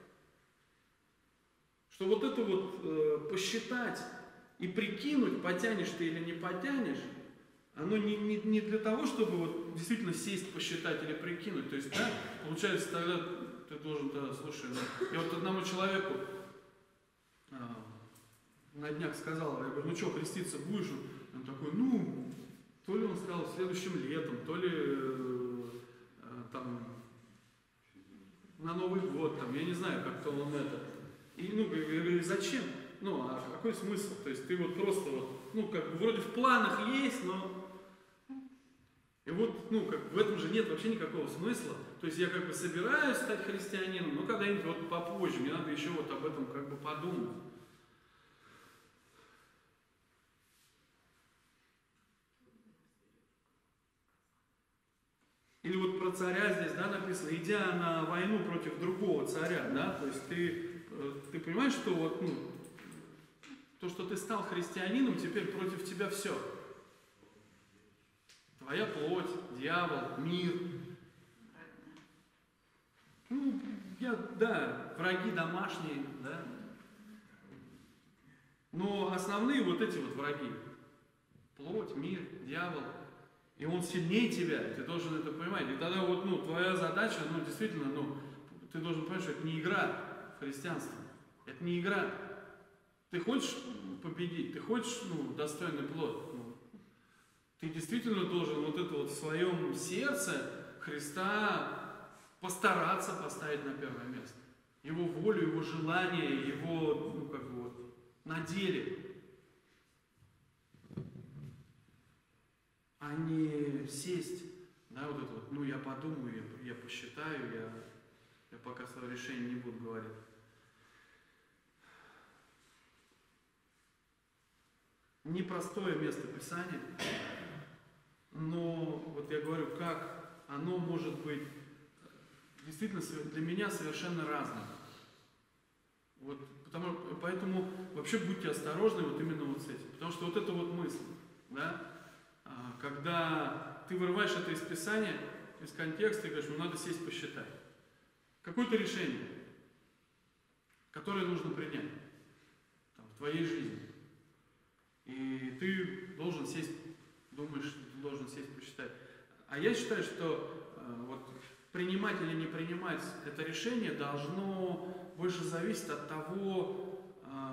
Что вот это вот э, посчитать и прикинуть, потянешь ты или не потянешь, оно не, не, не для того, чтобы вот действительно сесть, посчитать или прикинуть. То есть, да, получается, тогда ты должен, да, слушай, ну, я вот одному человеку а, на днях сказал, я говорю, ну что, креститься будешь? Он такой, ну, то ли он сказал следующим летом, то ли э, там на Новый год, там, я не знаю, как-то он это. И, ну, я говорю, зачем? Ну, а какой смысл? То есть ты вот просто вот, ну, как бы вроде в планах есть, но... И вот, ну, как в этом же нет вообще никакого смысла. То есть я как бы собираюсь стать христианином, но когда-нибудь вот попозже, мне надо еще вот об этом как бы подумать. Или вот про царя здесь, да, написано, идя на войну против другого царя, да, то есть ты, ты понимаешь, что вот, ну, то, что ты стал христианином, теперь против тебя все. Твоя плоть, дьявол, мир. Ну, я, да, враги домашние, да. Но основные вот эти вот враги. Плоть, мир, дьявол. И он сильнее тебя, ты должен это понимать. И тогда вот, ну, твоя задача, ну, действительно, ну, ты должен понимать, что это не игра в христианстве. Это не игра. Ты хочешь победить, ты хочешь, ну, достойный плод. Ну, ты действительно должен вот это вот в своем сердце Христа постараться поставить на первое место. Его волю, его желание, его, ну, как бы вот, на деле. А не сесть, да, вот это вот, ну, я подумаю, я, я посчитаю, я, я пока свое решение не буду говорить. Непростое место Писания, но вот я говорю, как оно может быть действительно для меня совершенно разным. Вот, потому, поэтому вообще будьте осторожны вот именно вот с этим, потому что вот это вот мысль, да, когда ты вырываешь это из Писания, из контекста и говоришь, ну надо сесть посчитать. Какое-то решение, которое нужно принять там, в твоей жизни. И ты должен сесть, думаешь, ты должен сесть посчитать. А я считаю, что э, вот, принимать или не принимать это решение должно больше зависеть от того, э,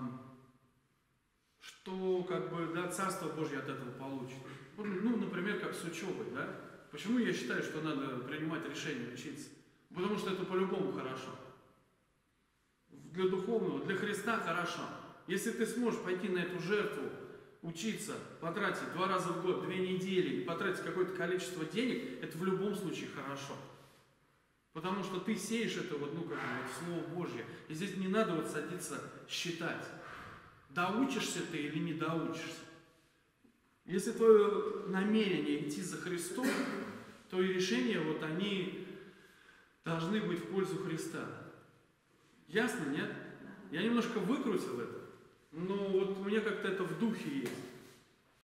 что как бы, да, Царство Божье от этого получит. Ну, например, как с учебой, да? Почему я считаю, что надо принимать решение учиться? Потому что это по-любому хорошо. Для духовного, для Христа хорошо. Если ты сможешь пойти на эту жертву, учиться, потратить два раза в год, две недели и потратить какое-то количество денег, это в любом случае хорошо. Потому что ты сеешь это вот, ну, как бы, вот, Слово Божье. И здесь не надо вот садиться считать, доучишься ты или не доучишься. Если твое намерение идти за Христом, то и решения вот они должны быть в пользу Христа. Ясно, нет? Я немножко выкрутил это, но вот у меня как-то это в духе есть.